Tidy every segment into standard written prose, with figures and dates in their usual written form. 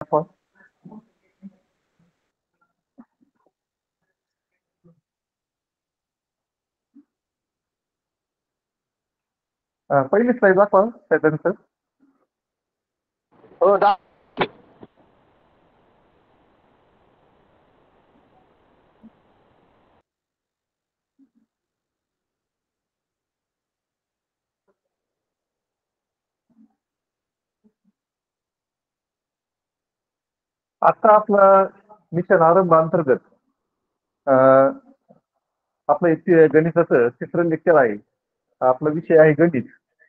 पहिली स्लाईड दाखवा सर. हो आता आपलं मिशन आरंभ अंतर्गत आपलं गणिताचं तिसरं लेक्चर आहे. आपला विषय आहे गणित.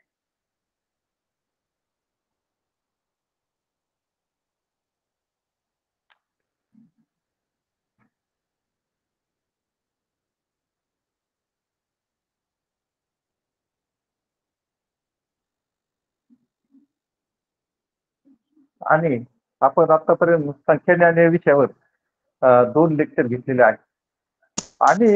आणि आपण आतापर्यंत संख्याज्ञान या विषयावर 2 लेक्चर घेतलेले आहेत. आणि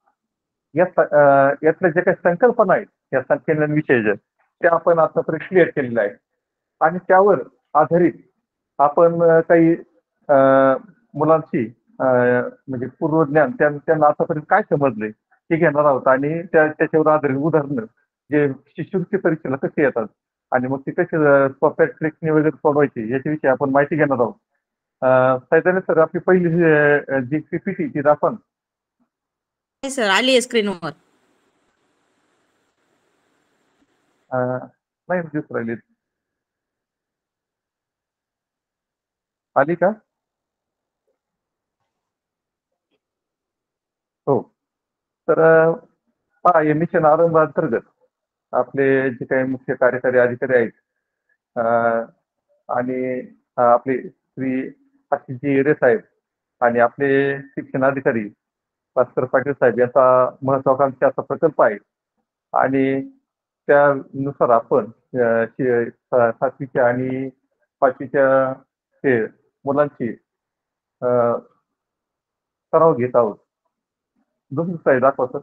यातल्या ज्या काही संकल्पना आहेत या संख्याज्ञान विषयाच्या, त्या आपण आतापर्यंत क्लिअर केलेल्या आहेत. आणि त्यावर आधारित आपण काही मुलांची म्हणजे पूर्वज्ञान त्यांना आतापर्यंत काय समजले हे घेणार आहोत. आणि त्याच्यावर आधारित उदाहरणं जे शिष्यवृत्ती परीक्षेला कसे येतात आणि मग ते कसे सोप्या ट्रिकने वगैरे सोडवायचे याच्याविषयी आपण माहिती घेणार आहोत. सैतानी सर, आपली पहिली जी पीपीटी ती दाखवा. सर आली आहे स्क्रीनवर. नाही दिसून राहिली. आली का? हो. तर पहा, या मिशन आरंभ अंतर्गत आपले जे काही मुख्य कार्यकारी अधिकारी आहेत आणि आपले श्री आशिषजी हिरे साहेब आणि आपले शिक्षण अधिकारी भास्कर पाटील साहेब याचा महत्वाकांक्षी असा प्रकल्प आहे. आणि त्यानुसार आपण 7वीच्या आणि 5वीच्या ते मुलांची सराव घेत आहोत. दुसरी साईड दाखवा सर.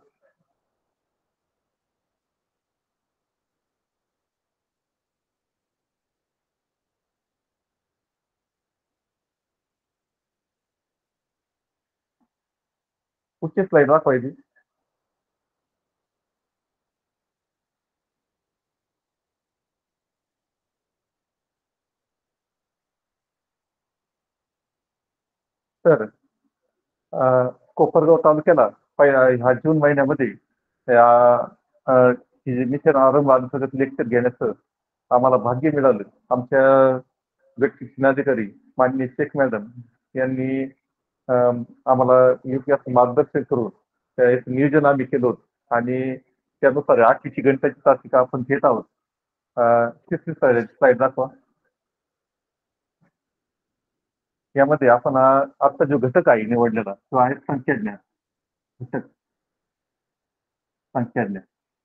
पुढची स्लाईड दाखवायची. तर कोपरगाव तालुक्याला ह्या जून महिन्यामध्ये मिशन आरंभ अंतर्गत लेक्चर घेण्याचं आम्हाला भाग्य मिळालं. आमच्या गट शिक्षणाधिकारी माननीय शेख मॅडम यांनी आम्हाला योग्य असं मार्गदर्शन करून त्याचं नियोजन आम्ही केलं होतं. आणि त्यानुसार 8वीची गणिताची तासिका आपण घेत आहोत. तिसरी स्लाईड दाखवा. यामध्ये आपण आजचा जो घटक आहे निवडलेला तो आहे संख्याज्ञान. घटक संख्याज्ञान.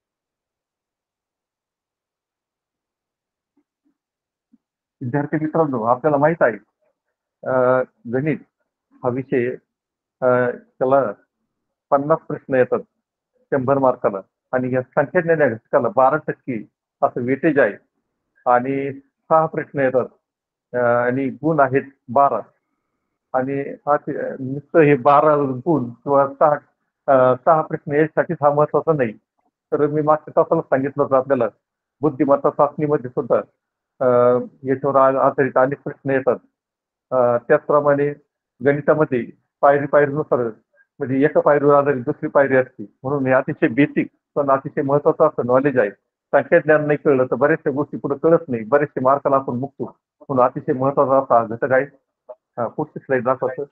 विद्यार्थी मित्रांनो, आपल्याला माहित आहे गणित हा विषय त्याला 50 प्रश्न येतात 100 मार्काला. आणि या संख्याज्ञान या घटकाला 12% असं वेटेज आहे. आणि 6 प्रश्न येतात आणि गुण आहेत 12. आणि नुसतं हे 12 गुण किंवा 6 प्रश्न यासाठीच हा महत्वाचा नाही. तर मी मागच्या तासाला सांगितलं होतं आपल्याला बुद्धिमत्ता चाचणीमध्ये सुद्धा याच्यावर आधारित अनेक प्रश्न येतात. त्याचप्रमाणे गणितामध्ये पायरीनुसार म्हणजे एका पायरीवर आधारित दुसरी पायरी असते. म्हणून हे अतिशय बेसिक पण अतिशय महत्वाचं असं नॉलेज आहे. संख्याज्ञान नाही कळलं तर बऱ्याचशा गोष्टी पुढे कळत नाही, बरेचसे मार्काला आपण मुकतो. म्हणून अतिशय महत्वाचा असा घटक आहे. पुढची स्लाईड दाखवा.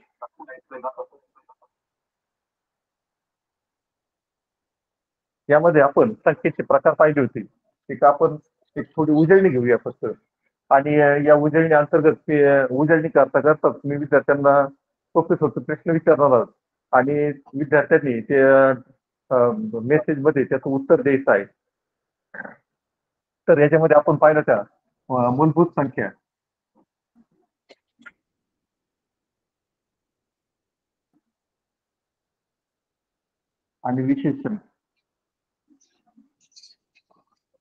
यामध्ये आपण संख्येचे प्रकार पाहिले होते. एक आपण एक थोडी उजळणी घेऊया फक्त. आणि या उजळणी अंतर्गत उजळणी करता करता मी विद्यार्थ्यांना सोपे प्रश्न विचारणार आहोत. आणि विद्यार्थ्यांनी ते मेसेज मध्ये त्याचं उत्तर द्यायचं आहे. तर याच्यामध्ये आपण पाहिलं त्या मूलभूत संख्या आणि विशेष संख्या.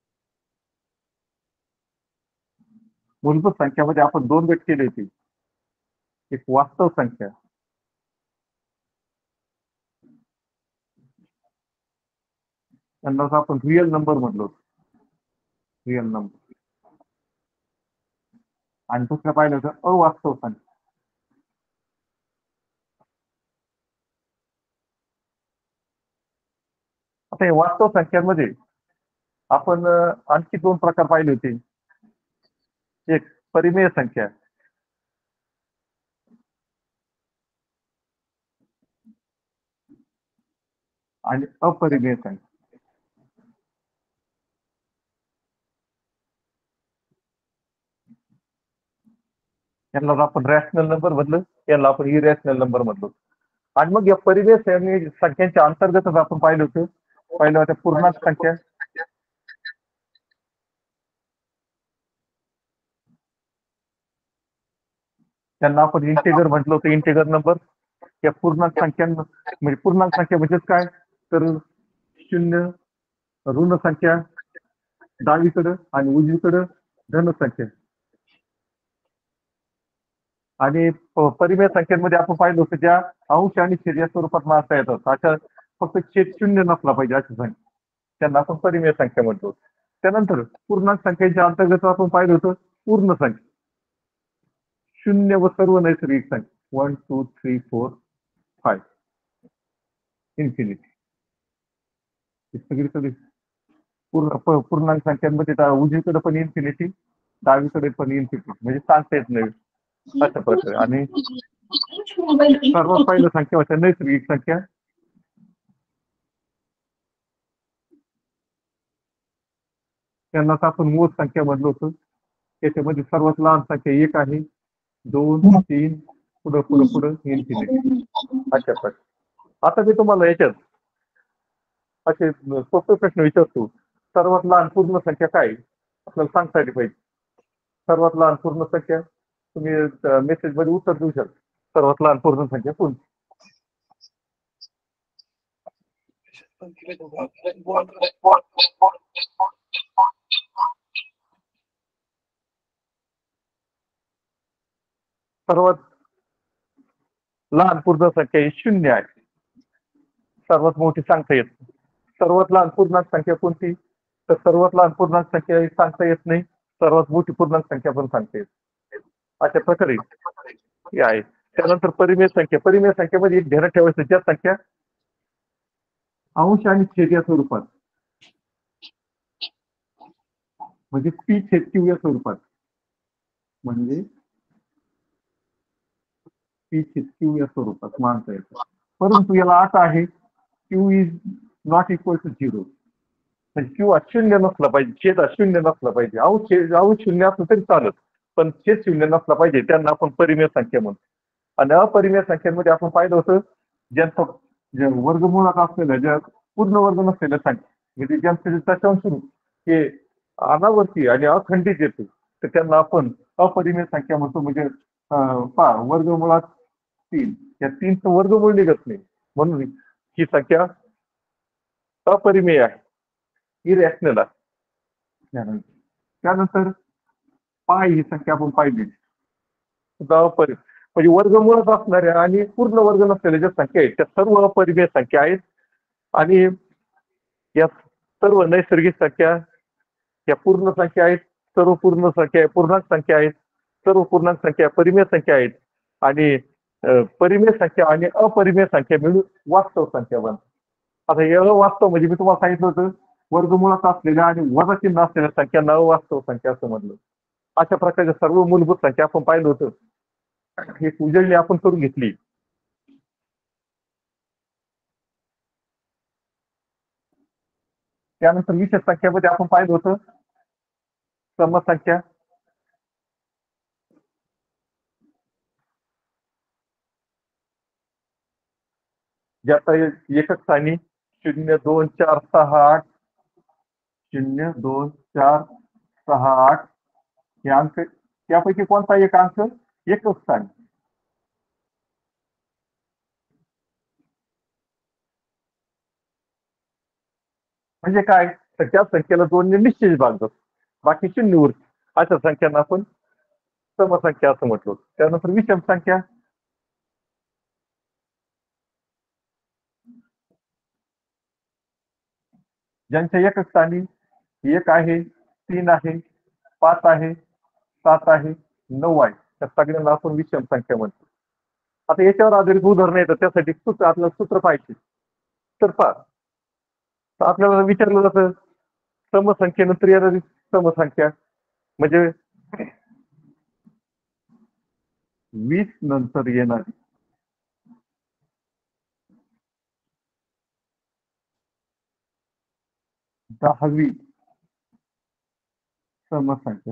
मूलभूत संख्यामध्ये आपण 2 गट केले होते. एक वास्तव संख्या, त्यांनाच आपण रिअल नंबर म्हटलो, रिअल नंबर. आणि दुसरं पाहिलं तर अवास्तव संख्या. आता हे वास्तव संख्यांमध्ये आपण आणखी 2 प्रकार पाहिले होते. एक परिमेय संख्या आणि अपरिमेय संख्या. यांना आपण रॅशनल नंबर म्हटलं, याला आपण इरॅशनल नंबर म्हटलो. आणि मग या परिमेय संख्यांच्या अंतर्गतच आपण पाहिलं होतं, पहिल्या होत्या पूर्णांक संख्या, त्यांना आपण इंटिगर म्हटलं होतं, इंटिगर नंबर. या पूर्णांक संख्या म्हणजे पूर्णांक संख्या म्हणजेच काय, तर 0 ऋण संख्या डावीकडं आणि उजवीकडं धन संख्या. आणि परिमेय संख्यांमध्ये आपण पाहिलं होतं ज्या अंश आणि छेद या स्वरूपात मांडता येतात, अशा फक्त छेद 0 नसला पाहिजे अशी संख्या, त्यांना आपण परिमेय संख्या म्हणतो. त्यानंतर पूर्णांक संख्येच्या अंतर्गत आपण पाहिलं होतं पूर्ण संख्या, 0 व सर्व नैसर्गिक संख्या 1 2 3 4 5 इन्फिनिटी. सगळी पूर्णांक संख्यांमध्ये उजवीकडे पण इन्फिनिटी, डावीकडे पण इन्फिनिटी, म्हणजे सांगता येत नाही अशा प्रकारे. आणि सर्वात पहिलं संख्या होत्या नैसर्गिक संख्या, त्यांनाच आपण मूळ संख्या म्हणलो होतो. त्याच्यामध्ये सर्वात लहान संख्या 1 आहे, 2 3 पुढं पुढं पुढं इन्फिनिटी अशा प्रकारे. आता मी तुम्हाला याच्यात असे सोपे प्रश्न विचारतो. सर्वात लहान पूर्ण संख्या काय आपल्याला सांगता आली पाहिजे. सर्वात लहान पूर्ण संख्या तुम्ही मेसेज मध्ये उत्तर देऊ शकता. सर्वात लहान पूर्ण संख्या कोणती? सर्वात लहान पूर्ण संख्या ही 0 आहे. सर्वात मोठी सांगता येत. सर्वात लहान पूर्णांक संख्या कोणती? तर सर्वात लहान पूर्णांक संख्या सांगता येत नाही, सर्वात मोठी पूर्णांक संख्या पण सांगता येत. अशा प्रकारे ही आहे. त्यानंतर परिमेय संख्या, परिमेय संख्येमध्ये एक ध्यानात ठेवायचं, ज्या संख्या अंश आणि छेद या स्वरूपात, म्हणजे पी छेद क्यू या स्वरूपात, म्हणजे पी छेद क्यू या स्वरूपात मानता येतं. परंतु याला अट आहे, Q is not equal to 0. म्हणजे क्यू अशून्य नसला पाहिजे, छेद अशून्य नसला पाहिजे. अंश शून्य असलं तरी चालत, पण छेद शून्य नसला पाहिजे, त्यांना आपण परिमेय संख्या म्हणतो. आणि अपरिमेय संख्यांमध्ये आपण पाहिलं होतं, ज्या वर्गमुळात असलेल्या, ज्या पूर्ण वर्ग नसलेल्या संख्या, म्हणजे ज्यांचे दशांश रूप हे अनावर्ती आणि अखंडित येते, तर त्यांना आपण अपरिमेय संख्या म्हणतो. म्हणजे वर्गमुळात 3, या 3चं वर्गमूळ निघत नाही, म्हणून ही संख्या अपरिमेय आहे, इरॅशनल आहे. त्यानंतर पाय ही संख्या आपण पाहिली, म्हणजे वर्गमुळात असणाऱ्या आणि पूर्ण वर्ग नसलेल्या ज्या संख्या आहेत त्या सर्व अपरिमेय संख्या आहेत. आणि या सर्व नैसर्गिक संख्या या पूर्ण संख्या आहेत, सर्व पूर्ण संख्या पूर्णांक संख्या आहेत, सर्व पूर्णांक संख्या परिमेय संख्या आहेत. आणि परिमेय संख्या आणि अपरिमेय संख्या मिळून वास्तव संख्या बनतात. आता हे अवास्तव म्हणजे मी तुम्हाला सांगितलं होतं, वर्गमुळात असलेल्या आणि वजा चिन्ह असलेल्या संख्यांना अवास्तव संख्या असं म्हणलं. अशा प्रकारच्या सर्व मूलभूत संख्या आपण पाहिलं होतं, हे उजळणी आपण करून घेतली. त्यानंतर विशेष संख्यामध्ये आपण पाहिलं होतं समसंख्या, ज्याचा एकक स्थानी 0 2 4 6 8 0 2 4 6 8 हे अंक, त्यापैकी कोणता एक अंक एकक स्थानी. म्हणजे काय, तर त्या संख्येला 2 ने निश्चित भागतात, बाकी 0 उरते. अशा संख्यांना आपण समसंख्या असं म्हटलं. त्यानंतर विषम संख्या, ज्यांच्या एकक स्थानी 1 आहे, 3 आहे, 5 आहे, 7 आहे, 9 आहे, त्या सगळ्यांना आपण विषम संख्या म्हणतो. आता याच्यावर आधारित उदाहरणं येतात, त्यासाठी आपल्याला सूत्र पाहिजे. तर पहा, तर आपल्याला विचारलं जातं समसंख्येनंतर येणारी समसंख्या म्हणजे 20 नंतर येणारी दहावी समसंख्या.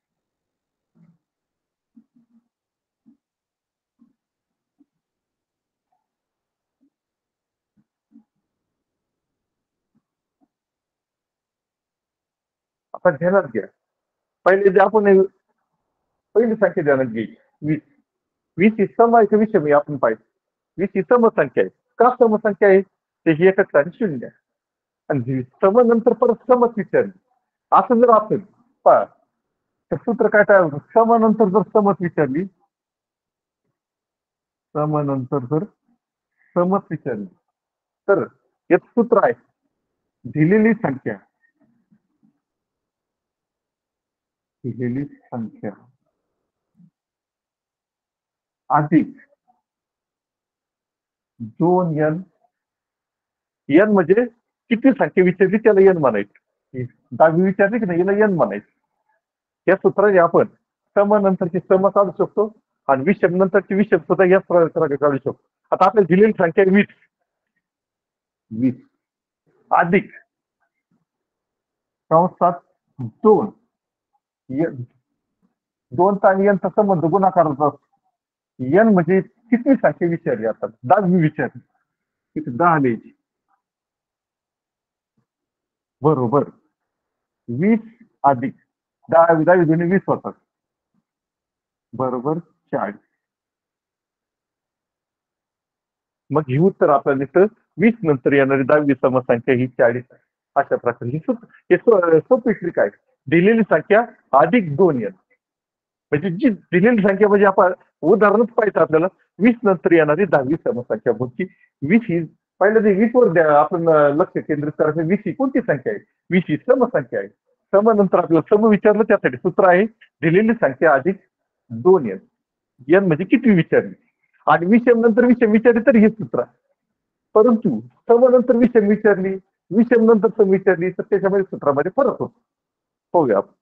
आता ध्यानात घ्या, पहिले जे आपण पहिली संख्या ध्यानात घ्यायची 20. 20 ही सम आहे का विषम आहे आपण पाहिजे. 20 ही समसंख्या आहे. का समसंख्या आहे? त्याची एकक स्थानी 0 आहे. आणि सम नंतर परत समच विचारली असं जर असेल पहा, तर सूत्र काय तयार होतं? सम नंतर जर समच विचारली, सम नंतर जर समच विचारली तर याचं सूत्र आहे दिलेली संख्या अधिक 2n. n म्हणजे किती संख्या विचारली त्याला n म्हणायचं. 10वी विचारली की नाही याला n म्हणायचं. या सूत्राने आपण सम नंतरची सम काढू शकतो आणि विषम नंतरची विषम सुद्धा याच प्रकारे काढू शकतो. आता आपल्याला दिलेली संख्या 20 अधिक कंसात 2 आणि यांचा संबंध गुणाकाराचा असतो. n म्हणजे किती संख्या विचारली, आता 10वी विचारली, किती 10 लिहायची बरोबर. 20 अधिक 10 दोन्ही 20 होतात बरोबर 40. मग ही उत्तर आपल्याला दिसतं 20 नंतर येणारी 10वी समसंख्या ही 40. अशा प्रकारे ही सोपी ट्रिक आहे. दिलेली संख्या अधिक 2n म्हणजे जी दिलेली संख्या म्हणजे आपण उदाहरणच पाहिजे आपल्याला 20 नंतर येणारी 10वी समसंख्या. म्हणजे 20 ही पहिल्या 20 वर द्या आपण लक्ष केंद्रित करायचं. 20 ही कोणती संख्या आहे? 20 ही समसंख्या आहे. सम नंतर आपल्याला सम विचारलं, त्यासाठी सूत्र आहे दिलेली संख्या अधिक 2n. n म्हणजे किती विचारली आणि विषम नंतर विषम विचारली तर हे सूत्र आहे. परंतु सम नंतर विषम विचारली, विषम नंतर सम विचारली तर त्याच्यामध्ये सूत्रामध्ये फरक होतो. होऊया आपण.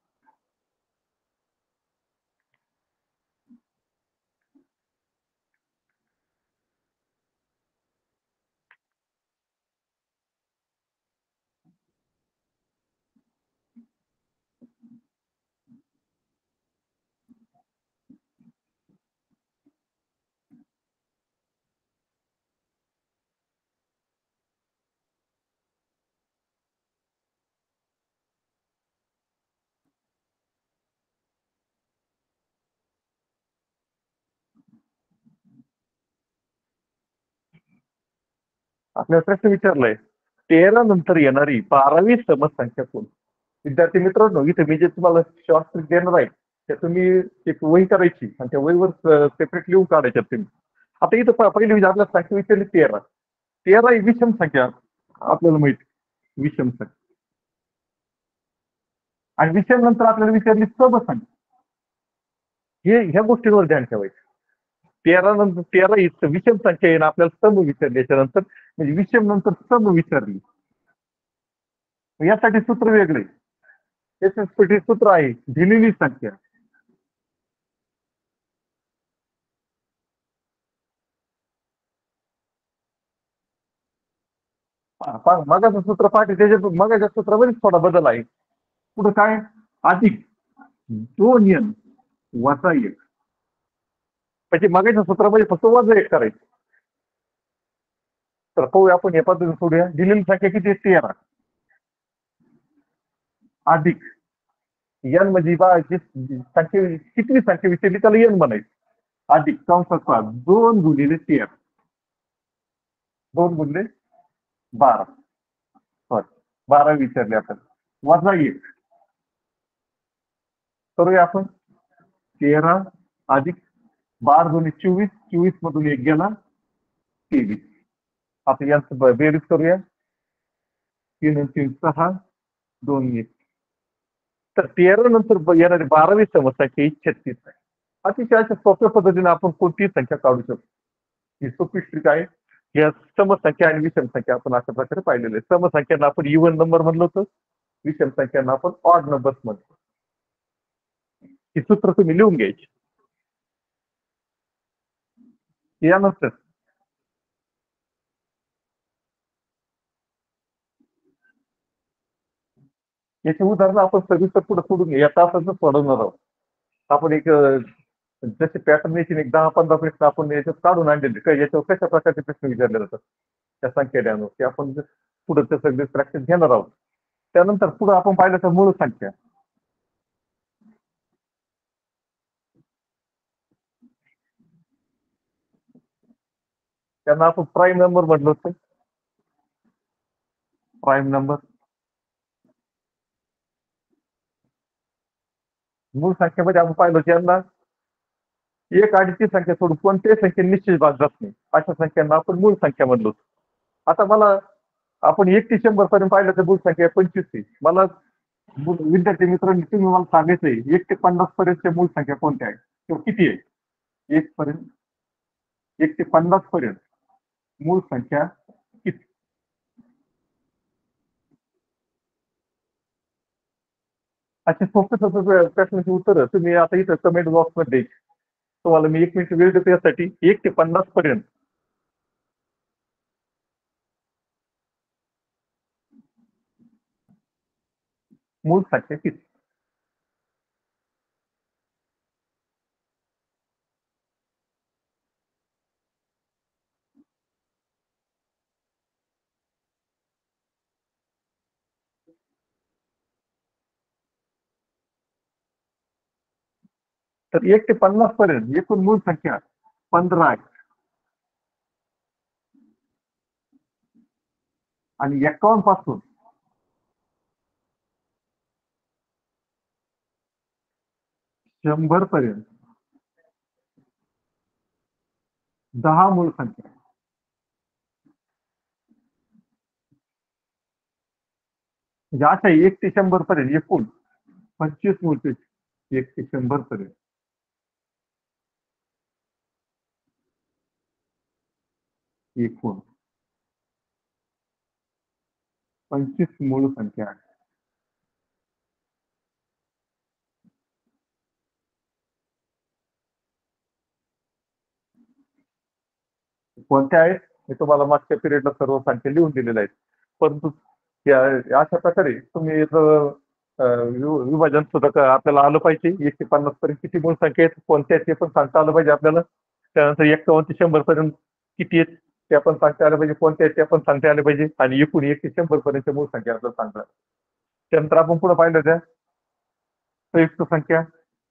आपल्याला प्रश्न विचारलाय 13 नंतर येणारी 12वी समसंख्या कोण? विद्यार्थी मित्रांनो, इथे मी जे तुम्हाला शॉर्ट ट्रिक देणार आहे त्या तुम्ही एक वही करायची आणि त्या वहीवर सेपरेट लिहून काढायच्या तुम्ही. आता इथं पहिली आपल्याला संख्या विचारली 13. 13 ही विषम संख्या आपल्याला माहिती, विषम संख्या. आणि विषम नंतर आपल्याला विचारली समसंख्या. ह्या गोष्टींवर ध्यान ठेवायचं. 13 नंतर 13 ही विषम संख्या आहे ना, आपल्याला सम विचारली याच्यानंतर, म्हणजे विषम नंतर सम विचारली. यासाठी सूत्र वेगळे. याच्यासाठी सूत्र आहे दिलेली संख्या मगाचं सूत्र पाठी, त्याच्यात मगाच्या सूत्रामध्ये थोडा बदल आहे. पुढे काय? अधिक 2n वजा 1. म्हणजे मगाच्या सूत्रामध्ये फक्त वजा 1 करायचं. तर पाहूया आपण या पद्धतीने सोडूया. दिलेली संख्या किती आहे? 13 अधिक n म्हणजे संख्या किती संख्या विचारली त्याला n म्हणायचं. अधिक कंसात 2 गुणिले 13, 2 गुणिले 12, सॉरी 12 विचारले आपण, वजा 1 करूया आपण. 13 अधिक 12 दोन्ही 24, 24 मधून 1 गेला 23. आता यांचं बेरीज करूया. 3 आणि 3 6, 2 1. तर 13 नंतर येणारी 12वी समसंख्या ही 36 आहे. अतिशय अशा सोप्या पद्धतीने आपण कोणतीही संख्या काढू शकतो. ही सोपी ट्रिक आहे. या समसंख्या आणि विषम संख्या आपण अशा प्रकारे पाहिलेले आहे. समसंख्यांना आपण इव्हन नंबर म्हणलो होतो, विषम संख्यांना आपण ऑड नंबर्स म्हणतो. ही सूत्र तुम्ही लिहून घ्यायची. यानंतर याची उदाहरणं आपण सविस्तर पुढे सोडून या तासाचं सोडवणार आहोत. आपण एक जसे पॅटर्न यायचे एक 10-15 प्रश्न आपण याच्यात काढून आणलेले काय याच्यावर कशा प्रकारचे प्रश्न विचारले जातात त्या संख्येवर ते आपण पुढे ते सगळे प्रॅक्टिस घेणार आहोत. त्यानंतर पुढे आपण पाहिलं तर मूळ संख्या. त्यांना आपण प्राईम नंबर म्हटलं होतं. प्राईम नंबर मूळ संख्येमध्ये आपण पाहिलं त्यांना एक आणि ती संख्या सोडून कोणत्याही संख्या निश्चित भाग जात नाही अशा संख्यांना आपण मूळ संख्या म्हणलो होतो. आता मला आपण 1 ते 100 पर्यंत पाहिलं तर मूळ संख्या 25 आहे. मला विद्यार्थी मित्रांनी तुम्ही मला सांगायचंय 1 ते 50 पर्यंतच्या मूळ संख्या कोणत्या आहेत किंवा किती आहे? 1 ते 50 पर्यंत मूळ संख्या किती? असे सोपे सोपे प्रश्नाची उत्तर तुम्ही आता इथं कमेंट बॉक्समध्ये तुम्हाला मी 1 मिनिट वेळ देतो यासाठी 1 ते 50 पर्यंत मूळ संख्या किती? तर 1 ते 50 पर्यंत एकूण मूळ संख्या 15 आहे. आणि 51 पासून 100 पर्यंत 10 मूळ संख्या. म्हणजे अशा 1 ते 100 पर्यंत एकूण 25 मूळ संख्या 1 ते 100 पर्यंत. एकूण 25 मूळ संख्या आहे. कोणत्या आहेत मी तुम्हाला मागच्या पिरियडला सर्व संख्या लिहून दिलेल्या आहेत. परंतु अशा प्रकारे तुम्ही विभाजन सुद्धा आपल्याला आलं पाहिजे. 1 ते 50 पर्यंत किती मूळ संख्या आहेत कोणत्या आहेत ते पण सांगता आलं पाहिजे आपल्याला. त्यानंतर 51 ते 100 पर्यंत किती आहेत ते पण सांगता आलं पाहिजे. कोणत्या आहेत ते पण सांगता आलं पाहिजे. आणि एकूण 1 ते 100 पर्यंत मूळ संख्या आपल्याला सांगतात. त्यानंतर आपण पुढे पाहिलं त्या संयुक्त संख्या.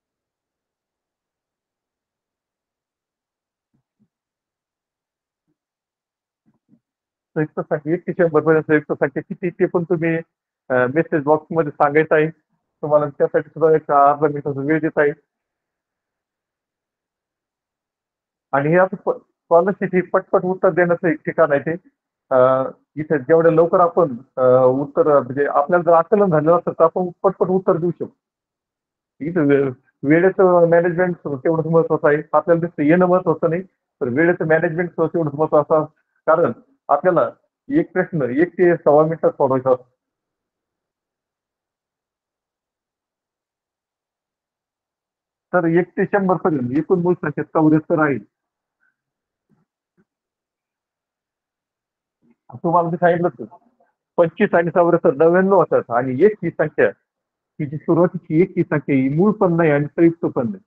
संयुक्त संख्या 1 ते 100 पर्यंत संयुक्त संख्या किती ते पण तुम्ही मेसेज बॉक्समध्ये सांगायचं आहे. तुम्हाला त्यासाठी सुद्धा एक अर्धा मिनिटाचा वेळ देत आहे. आणि हे आता स्कॉलरशिप ही पटपट उत्तर देण्याचं एक ठिकाण आहे ते. इथे जेवढ्या लवकर आपण उत्तर म्हणजे आपल्याला जर आकलन झालं असेल तर आपण पटपट उत्तर देऊ शकतो. इथं वेळेचं मॅनेजमेंट तेवढंच महत्वाचं आहे. आपल्याला दिसतं येणं महत्वाचं नाही, तर वेळेचं मॅनेजमेंट तेवढंच महत्वाचं असतं. कारण आपल्याला एक प्रश्न 1 ते 1.25 मिनिटात सोडवायचा असतो. तर 1 ते 100 पर्यंत एकूण मूळ संख्या 74 आहे. तुम्हाला मी सांगितलं 25 आणि 74 99 होतात आणि एक ही संख्या ही जी सुरुवातीची एक ही संख्या ही मूळ पण नाही आणि संयुक्त पण नाही.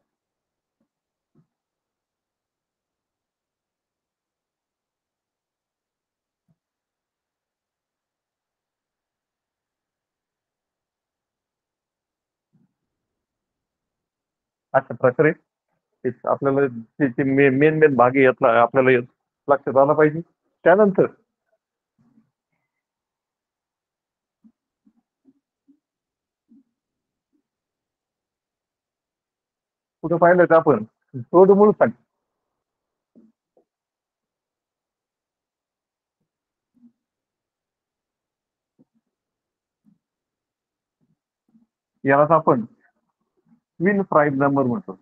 अशा प्रकारे आपल्याला मेन मेन भाग यातला आपल्याला लक्षात आला पाहिजे. त्यानंतर कुठं पाहिलं तर आपण जोडमूळ संख्या. यालाच आपण ट्विन प्राईम नंबर म्हणतो.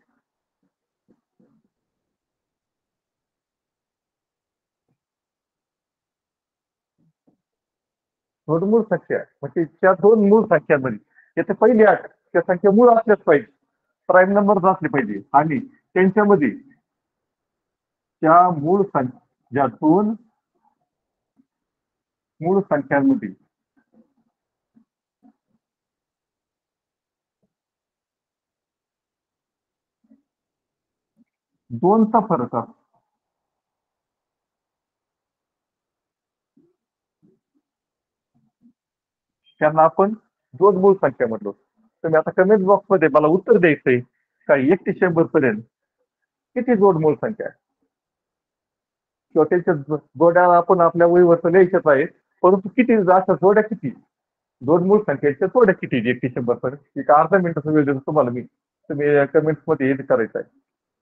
मूळ संख्या म्हणजे त्या दोन मूळ संख्यांमध्ये याचे पहिली अट त्या संख्या मूळ असल्याच पाहिजे, प्राईम नंबर असले पाहिजे आणि त्यांच्यामध्ये त्या मूळ संख्या ज्या दोन मूळ संख्यांमध्ये दोनचा फरक असतो. त्यांना आपण दोन मूळ संख्या म्हणतो. तुम्ही आता कमेंट बॉक्स मध्ये मला उत्तर द्यायचंय का 1 ते 100 पर्यंत किती जोड मूळ संख्या आहे किंवा त्यांच्या जोड्या आपण आपल्या वहीवर लिहायच्याच आहे, परंतु किती अशा जोड्या किती, दोन मूळ संख्येच्या जोड्या किती 1 ते 100 पर्यंत एक अर्धा मिनिटाचा वेळ देतो तुम्हाला मी, तुम्ही कमेंट्स मध्ये हे करायचं आहे.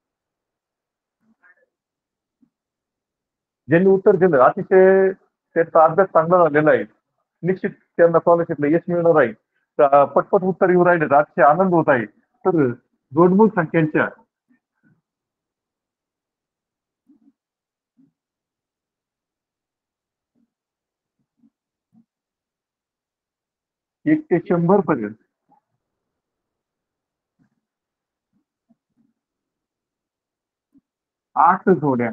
ज्यांनी उत्तर दिलं अतिशय त्यांचा अभ्यास चांगला झालेला आहे, निश्चित त्यांना स्कॉलरशिपला यश मिळणार आहे. पटपट उत्तर येऊ राहिले तर अतिशय आनंद होत आहे. तर जोडमूळ संख्यांच्या एक ते 100 पर्यंत आठ जोड्या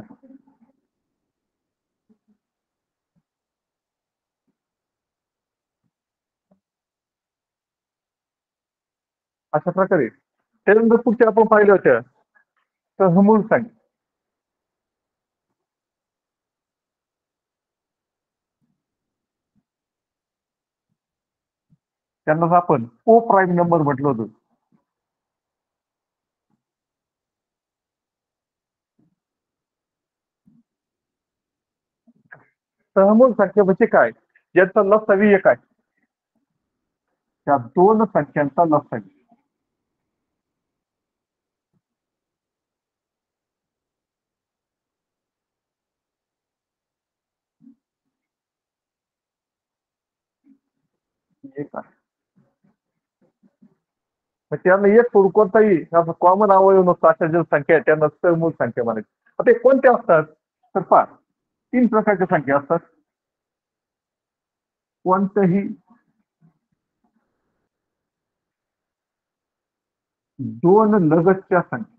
अशा प्रकारे. त्यानंतर पुढच्या आपण पाहिलं होत्या सहमूळ संख्या. त्यांनाच आपण को प्राईम नंबर म्हटलं होतं. सहमूळ संख्या म्हणजे काय, ज्यांचा लसावी एक आहे त्या दोन संख्यांचा लसावी. एक आहे मग त्यांना एक सोडून कोणताही कॉमन अवयव नसतो, अशा ज्या संख्या आहेत त्यांना सहमूळ संख्या म्हणायची. आता ते कोणते असतात तर पहा, तीन प्रकारच्या संख्या असतात. कोणत्याही दोन लगतच्या संख्या,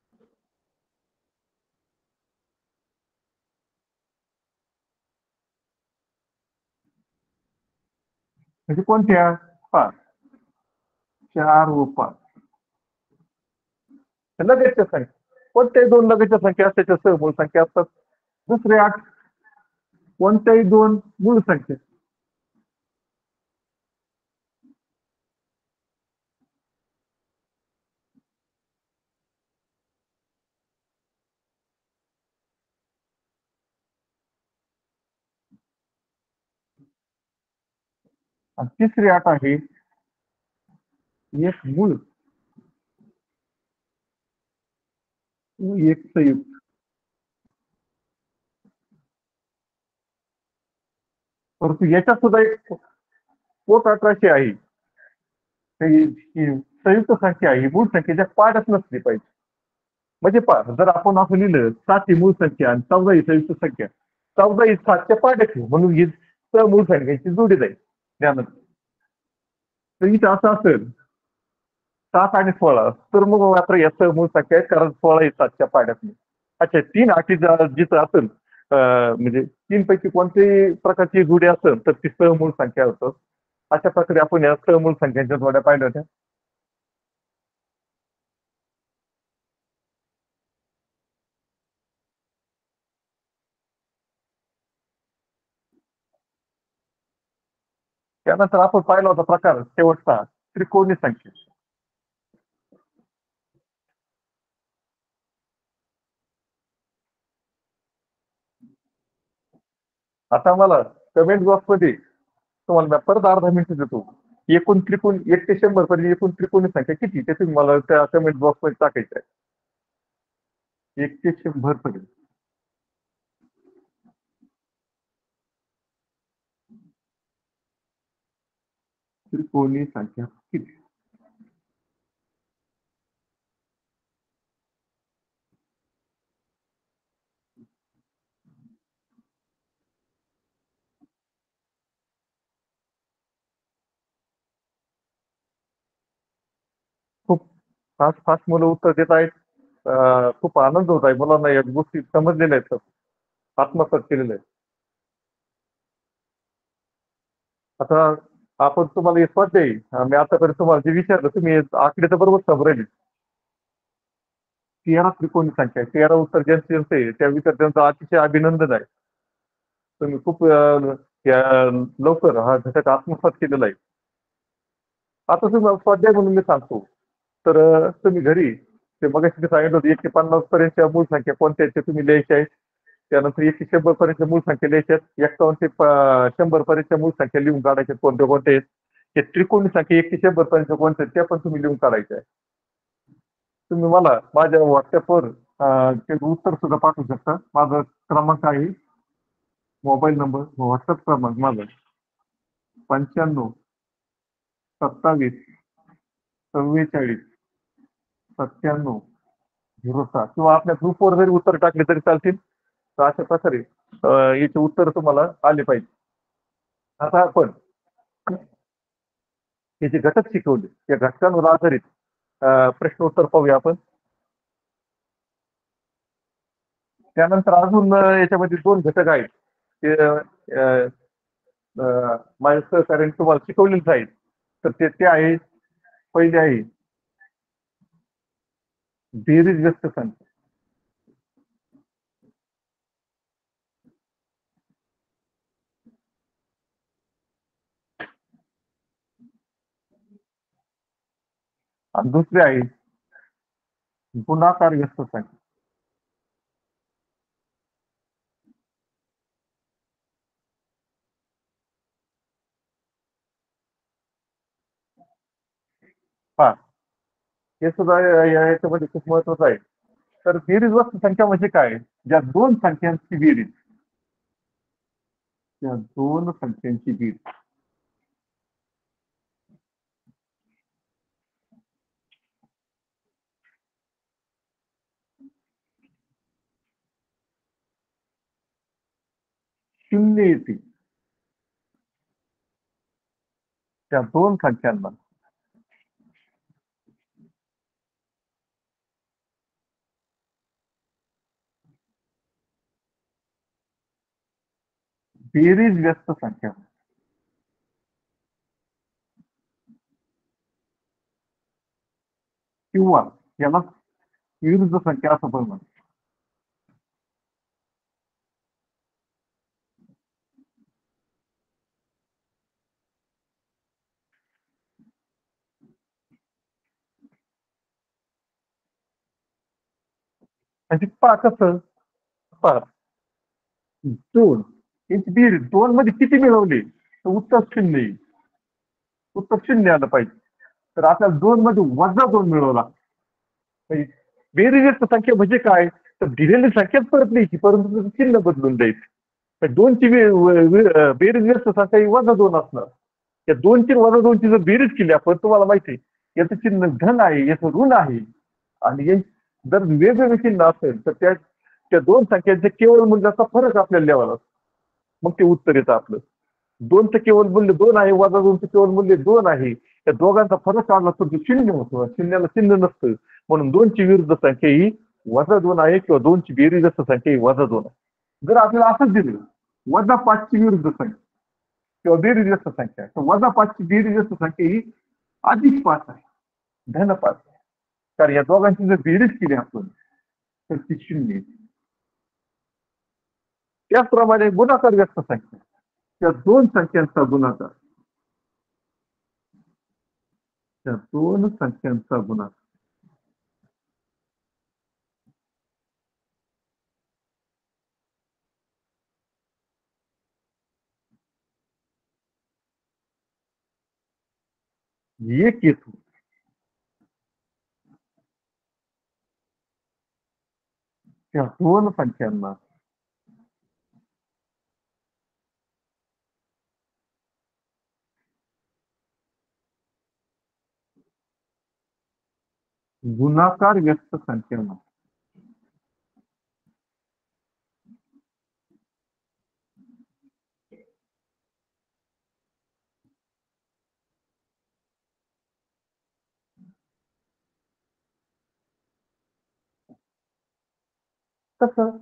म्हणजे कोणत्या पहा, 4 व 5 लगतच्या संख्या. कोणत्याही दोन लगतच्या संख्या असतात त्या सहमूळ संख्या असतात. दुसरे आठ, कोणत्याही दोन मूळ संख्या आणि तिसरी अट आहे एक मूळ एक संयुक्त. परंतु याच्यात सुद्धा एक पोट अठराशे आहे, संयुक्त संख्या आहे, मूळ संख्येच्या पाठच नसली पाहिजे. म्हणजे पहा, जर आपण असं लिहिलं 7 ही मूळ संख्या आणि 14 ही संयुक्त संख्या, 14 ही 7च्या पाठच म्हणून ही मूळ संख्येची जोडी जाईल ध्यानात. तर इथं असं असेल 7 आणि 16 तर मग मात्र या सहमूळ संख्या आहेत, कारण 16 ही 7च्या पाड्यात नाही. अच्छा, 3 अटी जिथं असेल म्हणजे 3 पैकी कोणत्याही प्रकारची जोडी असेल तर ती सहमूळ संख्या होतं. अशा प्रकारे आपण या सहमूळ संख्यांच्या जोड्या पाहिल्या होत्या. त्यानंतर आपण पाहिला होता प्रकार शेवटचा त्रिकोणी संख्या. आता मला कमेंट बॉक्स मध्ये तुम्हाला मी परत अर्धा मिनिट देतो. एकूण त्रिकोणी 1 ते 100 पर्यंत एकूण त्रिकोणी संख्या किती ते तुम्ही मला त्या कमेंट बॉक्स मध्ये टाकायचं आहे. 1 ते 100 पर्यंत त्रिकोणी संख्या किती. फास्ट फास्ट मुलं उत्तर देत आहेत. खूप आनंद होत आहे. मुलांना या गोष्टी समजलेल्या आहेत, आत्मसात केलेल्या आहेत. आता आपण तुम्हाला एक स्वाध्याय मी आतापर्यंत तुम्हाला जे विचारलं तुम्ही आकडे तर बरोबर समजले. 13 त्रिकोणी संख्या आहे. 13 उत्तर ज्यांचे येते त्या विद्यार्थ्यांचं अतिशय अभिनंदन आहे. तुम्ही खूप लवकर हा घटक आत्मसात केलेला आहे. आता तुम्ही स्वाध्याय म्हणून मी सांगतो. तर तुम्ही घरी ते मगाशी मी सांगितलं होतं 1 ते 50 पर्यंतच्या मूळ संख्या कोणत्या आहेत ते तुम्ही लिहायच्या आहेत. त्यानंतर 1 ते 100 पर्यंतच्या मूळ संख्या लिहायच्या आहेत. 51 ते 100 पर्यंतच्या मूळ संख्या लिहून काढायच्या कोणत्या कोणत्या आहेत. ते त्रिकोणी संख्या 1 ते 100 पर्यंत कोणत्या आहेत त्या पण तुम्ही लिहून काढायच्या आहे. तुम्ही मला माझ्या व्हॉट्सअपवर ते उत्तर सुद्धा पाठवू शकता. माझा क्रमांक आहे, मोबाईल नंबर, व्हॉट्सअप क्रमांक माझा 95 27 44 97 06 किंवा आपल्या ग्रुपवर जरी उत्तर टाकले तरी चालतील. तर अशा प्रकारे याचे उत्तर तुम्हाला आले पाहिजे. आता आपण हे जे घटक शिकवले त्या घटकांवर आधारित प्रश्नोत्तर पाहूया आपण. त्यानंतर अजून याच्यामध्ये 2 घटक आहेत ते माझ्या सहकार्याने तुम्हाला शिकवलेलेच आहेत. तर ते आहे, पहिले आहे बेरीज व्यस्त संख्या. आणि दुसरे आहे गुणाकार व्यस्त संख्या. पहा, हे सुद्धा याच्यामध्ये खूप महत्वाचं आहे. तर बेरीज व्यस्त संख्या म्हणजे काय? ज्या 2 संख्यांची बेरीज, त्या 2 संख्यांची बेरीज शून्य येते. त्या 2 संख्यांना बेरीज व्यस्त संख्या किंवा याला विरुद्ध संख्या असं पण म्हणतात. म्हणजे पहा कसं, पहा 2 यांची बेरीज 2 मध्ये किती मिळवले तर उत्तर 0 येईल. उत्तर 0 आलं पाहिजे. तर आपल्याला 2 मध्ये -2 मिळवला. बेरीज व्यस्त संख्या म्हणजे काय? तर दिलेली संख्याच परत लिहायची परंतु त्याचं चिन्ह बदलून द्यायचं. 2ची बेरीज व्यस्त संख्या ही -2 असणार. त्या 2ची -2ची जर बेरीज केली आपण, तुम्हाला माहिती आहे याचं चिन्ह धन आहे, याचं ऋण आहे. आणि जर वेगवेगळे चिन्ह असेल तर त्या 2 संख्यांच्या केवळ मूल्याचा फरक आपल्याला लिहावा लागतो. मग ते उत्तर येतं आपलं. 2चं केवळ मूल्य 2 आहे, -2चं केवळ मूल्य 2 आहे. त्या दोघांचा फरक काढला तर ते 0 होतो. शून्याला चिन्ह नसतं. म्हणून 2ची विरुद्ध संख्या ही -2 आहे किंवा 2ची बेरीज व्यस्त संख्या ही -2 आहे. जर आपल्याला असंच दिलं -5ची विरुद्ध संख्या किंवा बेरीज व्यस्त संख्या आहे, तर -5ची बेरीज व्यस्त संख्या ही +5 आहे, धन 5 आहे. तर या दोघांची जर बेरीज केली आपण तर ती 0 येते. त्याचप्रमाणे गुणाकार व्यस्त संख्या, त्या 2 संख्यांचा गुणाकार, त्या 2 संख्यांचा गुणाकार एक येतो. त्या 2 संख्यांना गुणाकार व्यस्त संख्यांना तसं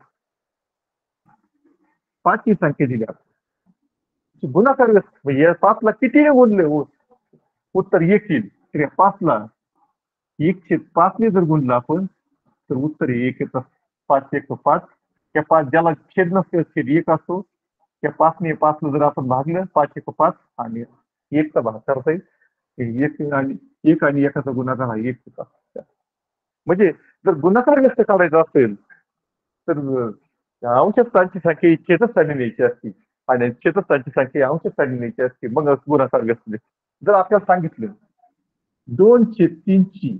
5 ही संख्या दिली आपल्याला. गुणाकार व्यस्त म्हणजे या 5 ला किती गुणले उत्तर 1 येईल. तर या 5 ला 1/5 ने जर गुणलं आपण तर उत्तर 1 येतं. 5 1 5. त्या 5 ज्याला छेद नसते छेद 1 असतो. त्या 5 ने 5 जर आपण भागलं 5 1 5 आणि 1 चा भाग करता येईल. 1 आणि 1चा गुणाकार हा 1 होता. म्हणजे जर गुणाकार व्यस्त काढायचा असेल तर अंशस्थानची संख्या ही छेदस्थानी न्यायची असती आणि छेदस्थानची संख्या ही अंशस्थानी न्यायची असते मग गुणाकार व्यस्त. जर आपल्याला सांगितलं 2/3 ची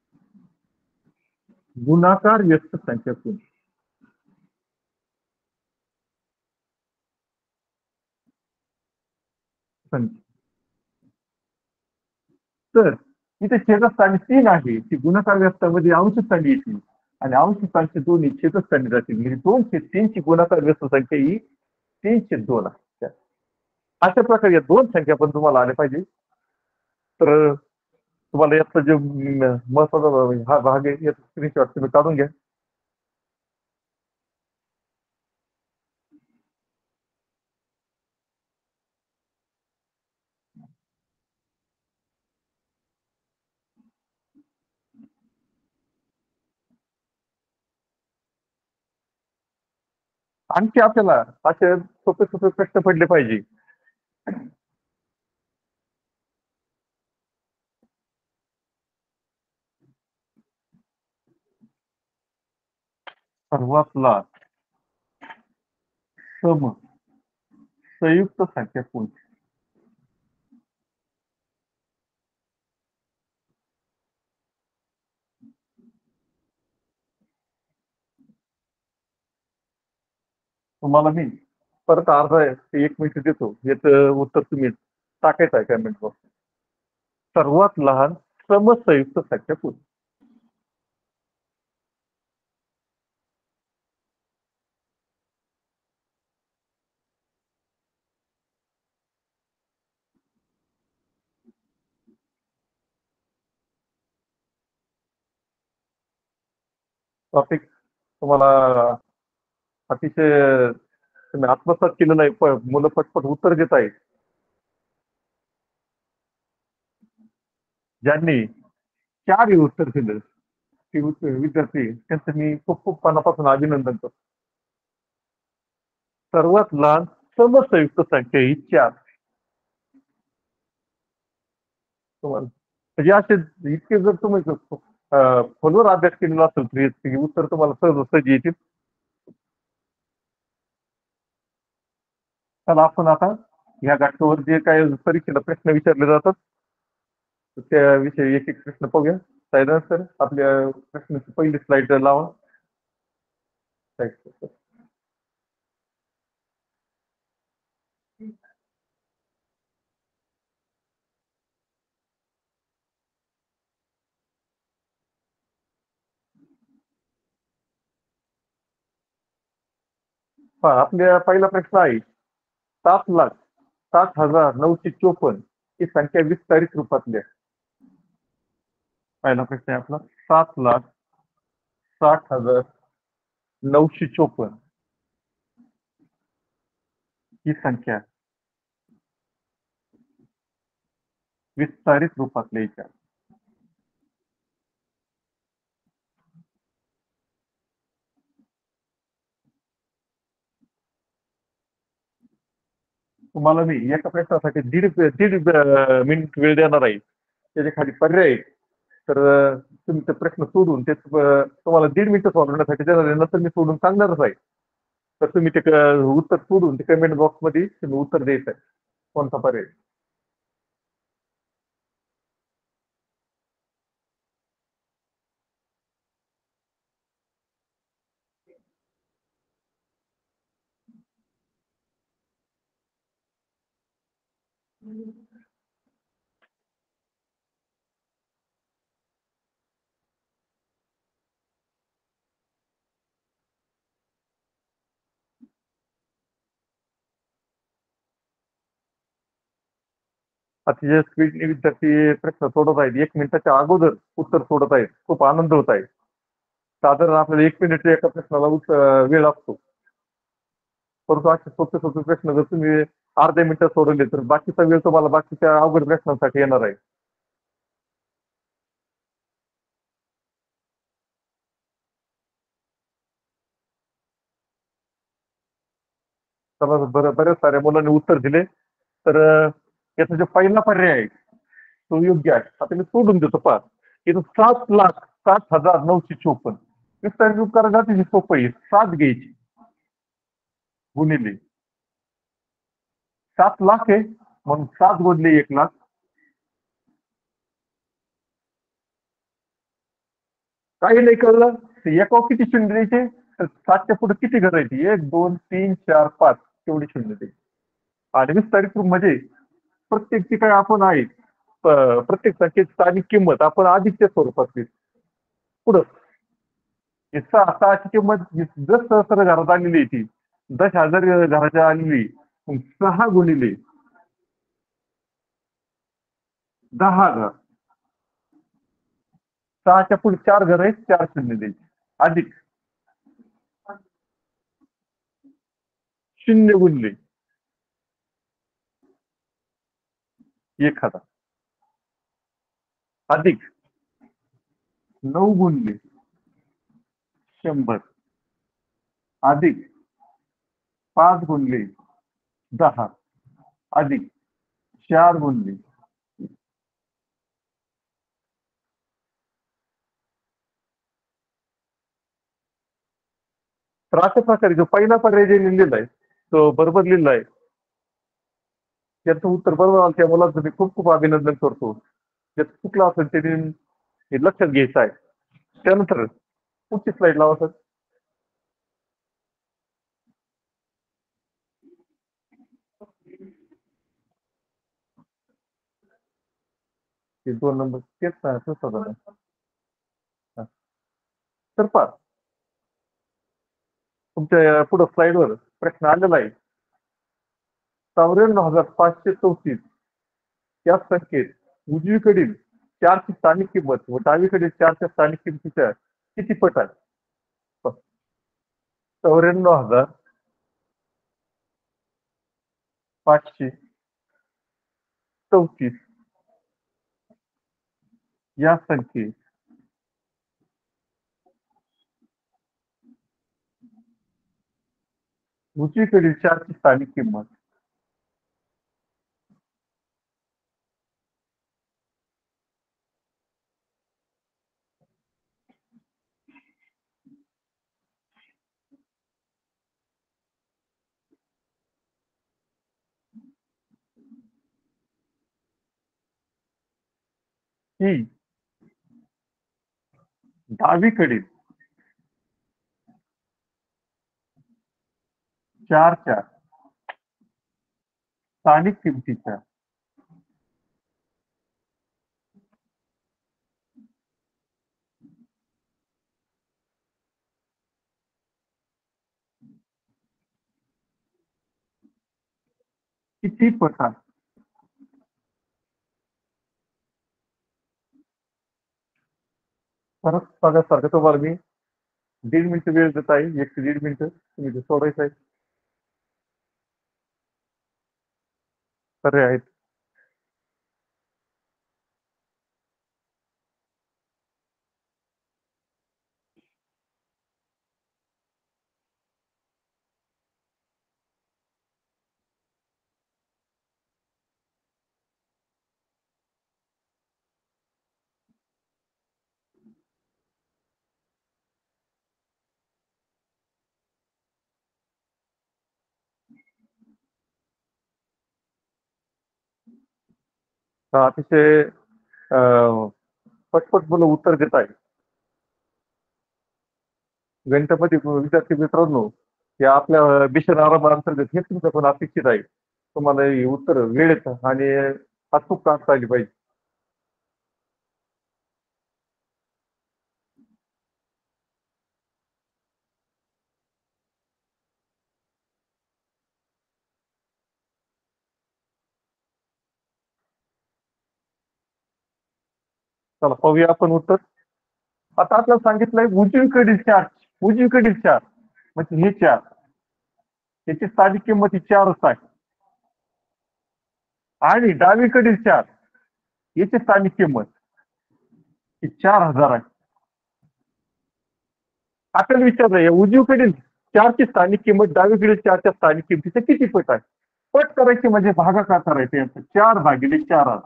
गुणाकार व्यस्त संख्या कोणती? संख्या. तर इथे छेदस्थानी 3 आहे ती गुणाकार व्यस्तामध्ये अंशस्थानी येतील आणि अंशस्थानचे दोन्ही छेदस्थानी जातील म्हणजे 2/3 ची गुणाकार व्यस्त संख्या ही 3/2 आहे. अशा प्रकारे या दोन संख्या पण तुम्हाला आल्या पाहिजे. तर तुम्हाला यातलं जे महत्वाचा हा भाग आहे याचा स्क्रीनशॉट तुम्ही काढून घ्या. आणखी आपल्याला असे सोपे सोपे प्रश्न पडले पाहिजे. सर्वात लहान सम संयुक्त संख्या कोणती? तुम्हाला मी परत अर्धा 1 मिनिट देतो. याचं उत्तर तुम्ही टाकायचं आहे कमेंट बॉक्स. सर्वात लहान समसंयुक्त संख्या कोणती? टॉपिक तुम्हाला अतिशय तुम्ही आत्मसात केलेलं आहे. मुलं पटपट उत्तर देत आहेत. ज्यांनी 4 हे उत्तर दिलं ते विद्यार्थी त्यांचं मी खूप खूप मनापासून अभिनंदन करतो. सर्वात लहान समसंयुक्त संख्या ही 4. तुम्हाला म्हणजे असे इतके जर तुम्ही खोलवर अभ्यास केलेला असेल तर हे उत्तर तुम्हाला सहज येतील. तर आपण आता या घटकावर जे काही परीक्षेला प्रश्न विचारले जातात त्याविषयी एक एक प्रश्न पाहूया. सायदान सर आपल्या प्रश्नाची पहिली स्लाइड लावा. आपल्या पहिला प्रश्न आहे 7,60,954 ही संख्या विस्तारित रूपातली आहे. पहिला प्रश्न आहे आपला 7,60,954 ही संख्या विस्तारित रूपात लिहायची आहे. तुम्हाला मी एका प्रश्नासाठी दीड मिनिट वेळ देणार आहे. त्याच्या खाली पर्याय आहे. तर तुम्ही ते प्रश्न सोडून ते तुम्हाला 1.5 मिनिटं सोडवण्यासाठी देणार आहे. नंतर मी सोडून सांगणारच आहे. तर तुम्ही ते उत्तर सोडून ते कमेंट बॉक्समध्ये तुम्ही उत्तर द्यायचं आहे. कोणता पर्याय? अतिशय स्पीडने विद्यार्थी प्रश्न सोडत आहेत. 1 मिनिटाच्या अगोदर उत्तर सोडत आहेत. खूप आनंद होत आहे. साधारण आपल्याला 1 मिनिट एका प्रश्नाला वेळ लागतो. परंतु असे सोपे सोपे प्रश्न जर तुम्ही अर्ध्या मिनिटात सोडवले तर बाकीचा वेळ तुम्हाला बाकीच्या अवघड प्रश्नांसाठी येणार आहे. तर बऱ्याच साऱ्या मुलांनी उत्तर दिले. तर याचा जो पहिला पर्याय आहे तो योग्य आहे. आता मी सोडून देतो पहा. इथं 7,60,954. विस्तारित उपकारात अतिशय सोपं आहे. 7 घ्यायची गुणिले 7 लाख आहे म्हणून 7 गुणले 1 लाख. काही नाही कळलं तर एकावर किती शून्य द्यायचे तर 7च्या पुढे किती घर आहे 1 2 3 4 5 तेवढी शून्य द्यायची. आणि विस्तारित रूप म्हणजे प्रत्येकची काय आपण आहे प्रत्येक संख्येची स्थानिक किंमत आपण अधिकच्या स्वरूपात घेतो. पुढं सहाची किंमत जर सहस्र घरात आलेली ती 10,000 घराच्या आलेली 6 गुणिले 10,000. 6च्या पुढे 4 घर आहेत 4 शून्य द्यायची अधिक 0 गुणले 1,000 अधिक 9 गुणले 100 अधिक 5 गुणले 10 अधिक 4 गुणले. तर अशा प्रकारे जो पहिला पर्याय जे लिहिलेला आहे तो बरोबर लिहिला आहे. त्याचं उत्तर बरोबर आलं त्या मुलाचं मी खूप खूप अभिनंदन करतो. ज्याचं चुकलं असेल त्यांनी हे लक्षात घ्यायचं आहे. त्यानंतर पुढची स्लाईड लावा सर. ते 2 नंबर तेच तोच होता ना. तर पहा तुमच्या पुढं स्लाईडवर प्रश्न आलेला आहे. 94,534 या संख्येत उजवीकडील 4ची स्थानिक किंमत व डावीकडील 4च्या स्थानिक किमतीच्या किती पट आहे? 94,534 या संख्येत उजवीकडील 4ची स्थानिक किंमत ही डावीकडील 4च्या स्थानिक किमतीच्या किती पट आहे? परत बघासारखं तुम्हाला मी 1.5 मिनिटं वेळ देत आहे. 1 ते 1.5 मिनिटं तुम्ही ते सोडायचं आहे. पर्याय आहेत. अतिशय पटपट मुलं उत्तर देत आहे. गणितामध्ये विद्यार्थी मित्रांनो या आपल्या मिशन आरंभाअंतर्गत हे तुमच्याकडून अपेक्षित आहे. तुम्हाला ही उत्तर वेळेत आणि अचूक काढता आली पाहिजे. चला पाहूया आपण उत्तर. आता आपल्याला सांगितलंय उजवीकडील चार म्हणजे हे चार, याची स्थानिक किंमत ही 4च आहे. आणि डावीकडील चार, याची स्थानिक किंमत ही 4000 आहे. आपल्याला विचारलंय उजवीकडील चारची स्थानिक किंमत डावीकडील चारच्या स्थानिक किंमतीचे किती पट आहे. पट करायची म्हणजे भागाकार करायचे यांचं 4/4000.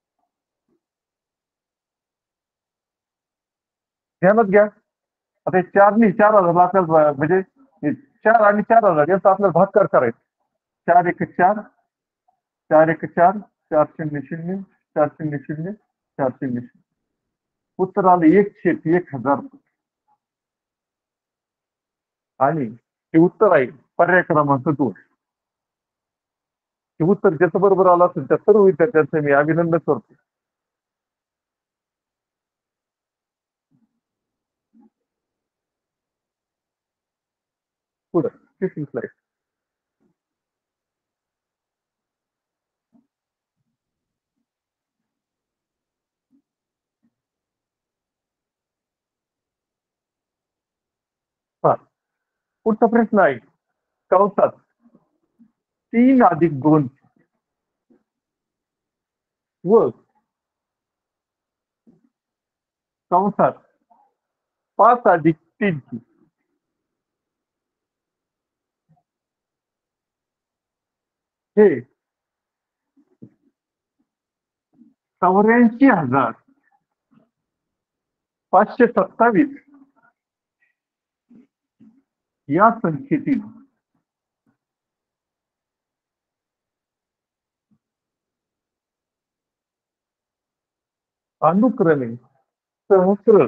ध्यानात घ्या. आता 4,000 आपल्याला म्हणजे 4 आणि 4000 यांचा आपल्याला भागाकार करायचा. 4 1 4, 4 1 4, 4 0 0, 4 0 0, 4 0 0. उत्तर आलं 1/1000. आणि हे उत्तर आहे पर्याय क्रमांक 2. हे उत्तर ज्याचं बरोबर आलं असेल त्या सर्व विद्यार्थ्यांचं मी अभिनंदन करतो. पुढं तिसरी स्लाइड. हा, पुढचा प्रश्न आहे कंसात 3+2 व कंसात 5+3 हे 84,527 या संख्येतील अनुक्रमे सहस्र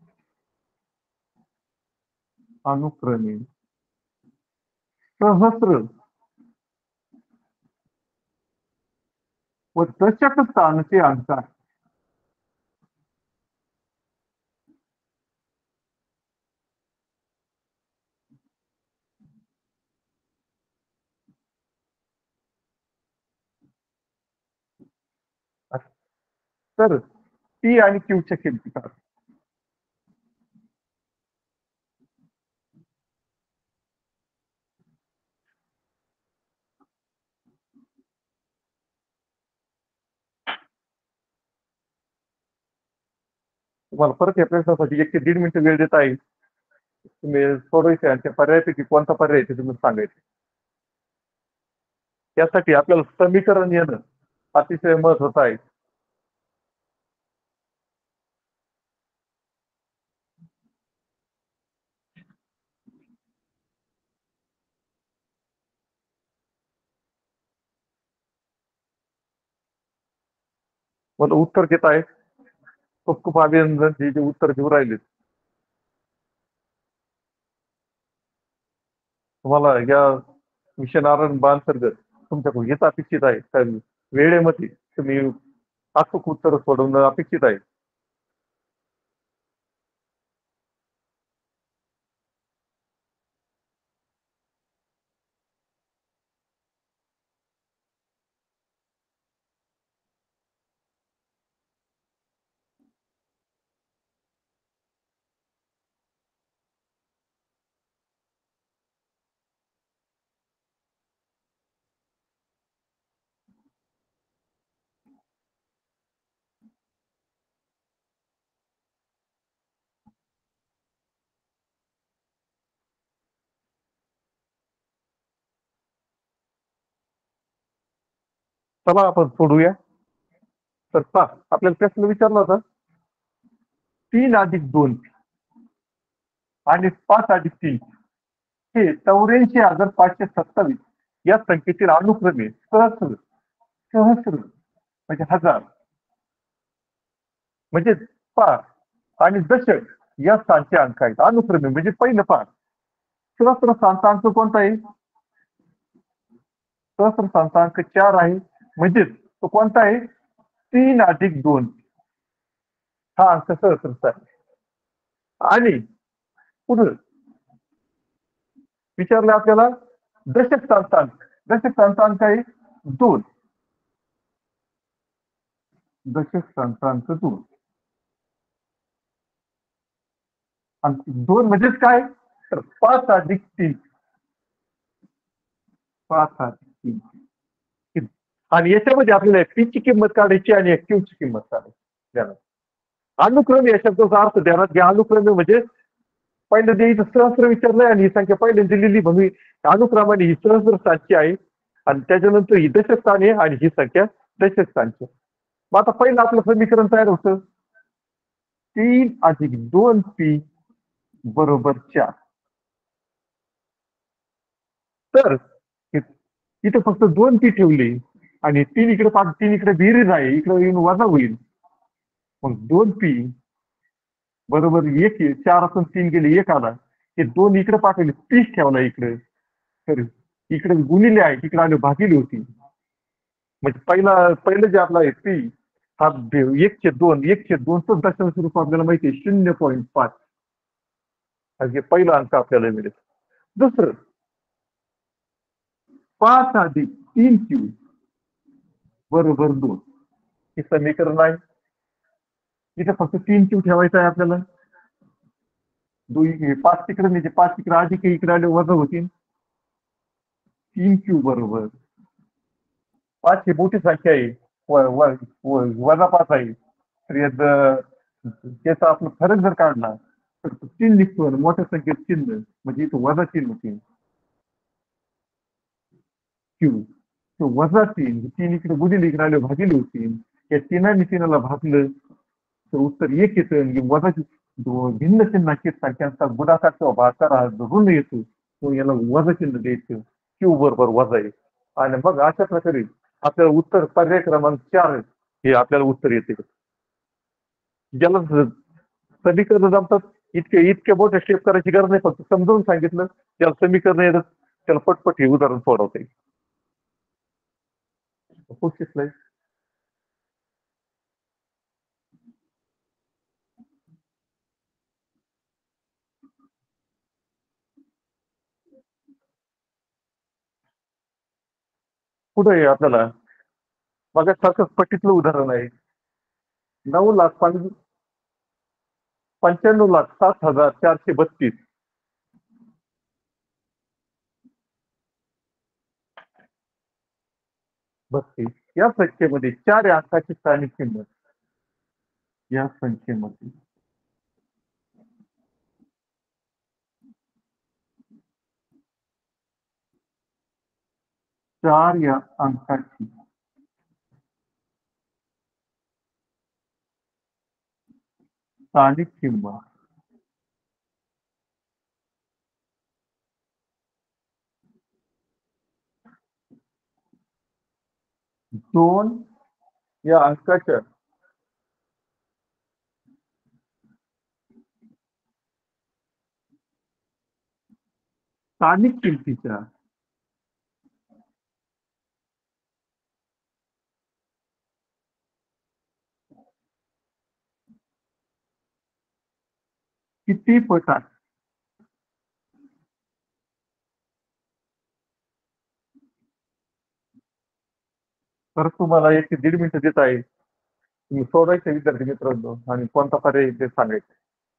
व दशक स्थानचे अंक आहे. तर पी आणि क्यूच्या किमती काय? तुम्हाला परत या प्रश्नासाठी 1 ते 1.5 मिनिटं वेळ देता येईल. तुम्ही सोडवायचे आणि त्या पर्यायापैकी कोणता पर्याय आहे ते तुम्ही सांगायचे. त्यासाठी आपल्याला समीकरण येणं अतिशय महत्वाचं आहे. मला उत्तर देत आहे. खूप खूप अभिनंदन जे उत्तर देऊ राहिले. तुम्हाला या मिशन नारायण बांधर्गत तुमच्याकडून हेच अपेक्षित आहे का वेळेमध्ये तुम्ही अचूक उत्तर सोडवणं अपेक्षित आहे. चला आपण सोडूया. तर पहा, आपल्याला प्रश्न विचारला होता 3+2 आणि 5+3 हे 84,527 या संख्येतील अनुक्रमे सहस्र म्हणजे हजार म्हणजे 5 आणि दशक या स्थानचे अंक आहेत. अनुक्रमे म्हणजे पहिलं 5. सहस्र स्थानचा अंक कोणता आहे? सहस्र स्थानचा अंक 4 आहे. म्हणजेच तो कोणता आहे? 3+2 हा अंक सहस्रचा आहे. आणि पुढे विचारलं आपल्याला दशक स्थानचा अंक. दशक स्थानचा अंक आहे 2. दशक स्थानचा अंक 2. आणि 2 म्हणजेच काय, तर 5+3, 5+3. आणि याच्यामध्ये आपल्याला पी ची किंमत काढायची आणि क्यू ची किंमत काढायची. ध्यानात. अनुक्रम या शब्दाचा अर्थ ध्यानात घ्या. अनुक्रम म्हणजे पहिल्यांदा इथं सहस्र विचारलंय आणि ही संख्या पहिल्यांदा लिहिली म्हणून अनुक्रमाने ही सहस्र स्थानची आहे आणि त्याच्यानंतर ही दशक स्थान आहे आणि ही संख्या दशक स्थानची. मग आता पहिलं आपलं समीकरण तयार होतं 3+2p बरोबर 4. तर इथं फक्त 2p ठेवले आणि 3 इकडे 3 इकडे बेरीज आहे, इकडे येऊन वजा होईल. मग 2p बरोबर 1, 4 असून 3 गेले 1 आला. हे 2 इकडे पाठवले, 30 ठेवला इकडे. तर इकडे गुणिले आहे, तिकडे आले भागिले होती. म्हणजे पहिलं जे आपला आहे पी हा 1/2, 1/2 दशांश रूप आपल्याला माहिती आहे 0.5. हे पहिला अंक आपल्याला मिळेल. दुसरं 5+3q बरोबर 2. हे समीकरण आहे. इथे फक्त 3q ठेवायचं आहे आपल्याला. 5 तिकडे म्हणजे 5 तिकडे अधिक इकडे आले वजा होतील. 3q बरोबर 5 ही मोठी संख्या आहे, वजा 5 आहे. तर याचा आपला फरक जर काढला तर 3 निघतो आणि मोठ्या संख्येत चिन्ह म्हणजे इथं वजा चिन्ह होतील. क्यू तो वजा 3 इकडे गुणिले इकडे आले भागिले होतील. या 3 भागलं तर उत्तर 1 येतं आणि वजा भिन्न चिन्हाची संख्यांचा गुणाकार किंवा भागाकार ऋण येतो. तो याला वजा चिन्ह द्यायचं, क्यू बरोबर वजा आहे. आणि मग अशा प्रकारे आपल्याला उत्तर पर्याय क्रमांक 4 हे आपल्याला उत्तर येते. ज्याला समीकरण जमतात इतके मोठे स्टेप करायची गरज नाही, फक्त समजावून सांगितलं त्याला समीकरण येतात, त्याला पटपट हे उदाहरण सोडवता येईल. पुढची स्लाइड. पुढे आहे आपल्याला बघा सारखंच पट्टीतलं उदाहरण आहे. 9,95,07,432. या संख्येमध्ये 4 या अंकाची स्थानिक किंमत. या संख्येमध्ये 4 या अंकाची स्थानिक किंमत 2 या अंकाच्या स्थानिक किमतीच्या किती पट आहे. तर तुम्हाला 1 ते 1.5 मिनिटं देत आहे. तुम्ही सोडायचे विद्यार्थी मित्रांनो आणि कोणता पर्याय ते सांगायचं.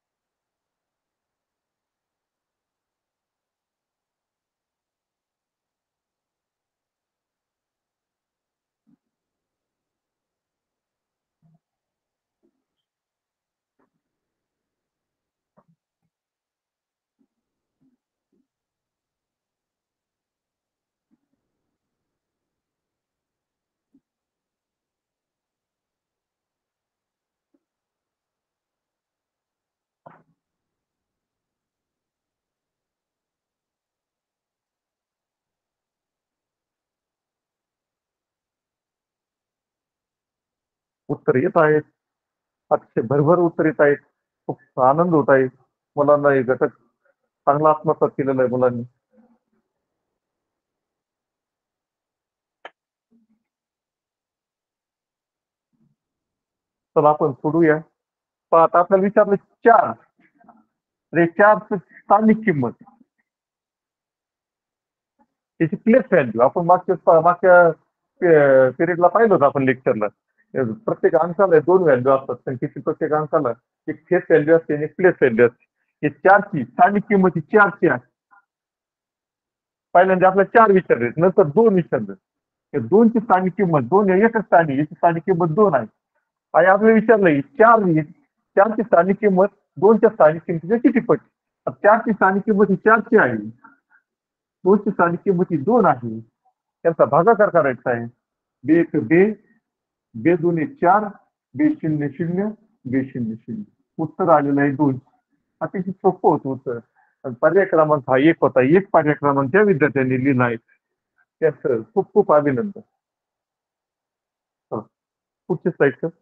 उत्तर येत आहेत. अतिशय भरभर उत्तर येत आहेत. खूप आनंद होत आहे. मुलांना हे घटक चांगला आत्मसात केलेला आहे मुलांनी. चला आपण सोडूया. पण आता आपल्याला विचारलं 4. तर 4 स्थानिक किंमत त्याची प्लेस व्हॅल्यू आपण मागच्या पिरियडला पाहिलं होतं आपण लेक्चरला. प्रत्येक अंकाला 2 व्हॅल्यू असतात. संख्येची प्रत्येक अंकाला एक फेस व्हॅल्यू असते आणि एक प्लेस व्हॅल्यू असते. हे 4ची स्थानिक किंमत ही 4ची आहे. पहिल्यांदा आपल्याला 4 विचारले, नंतर 2 विचारले. हे 2ची स्थानिक किंमत 2 एकच स्थानिक, याची स्थानिक किंमत 2 आहे. आणि आपल्याला विचारलंय 4ची स्थानिक किंमत 2च्या स्थानिक किंमतीच्या किती पट? 4ची स्थानिक किंमत ही 4ची आहे, 2ची स्थानिक किंमत ही 2 आहे. त्यांचा भागाकार करायचा आहे. बे एक बे, बे 2 4, बे 0 0, बे 0 0. उत्तर आलेलं आहे 2. अतिशय सोपं होतं उत्तर. पर्याय क्रमांक हा 1 होता. 1 पर्याय क्रमांक त्या विद्यार्थ्यांनी लिहिला आहे. त्याचं खूप खूप अभिनंदन. पुढचे स्लाइड सर.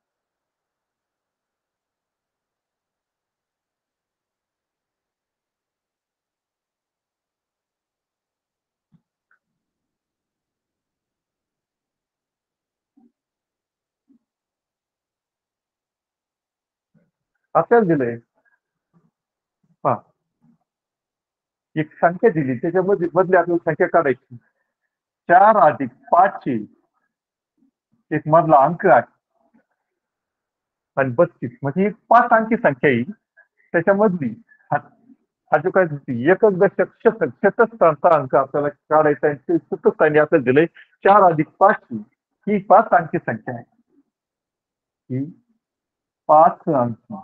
आपल्याला दिलंय पहा, एक संख्या दिली, त्याच्यामध्ये बदले आपल्याला संख्या काढायची. 4 अधिक 5 ची एक मधला अंक आहे आणि 32 म्हणजे एक 5 अंकी संख्या येईल. त्याच्यामधली हा जो काय एकच दशक शतक शतस्थानचा अंक आपल्याला काढायचा आहे. शतस्थानी आपल्याला दिलंय 4 अधिक 5 ची ही 5 अंकी संख्या आहे. ही 5 अंकी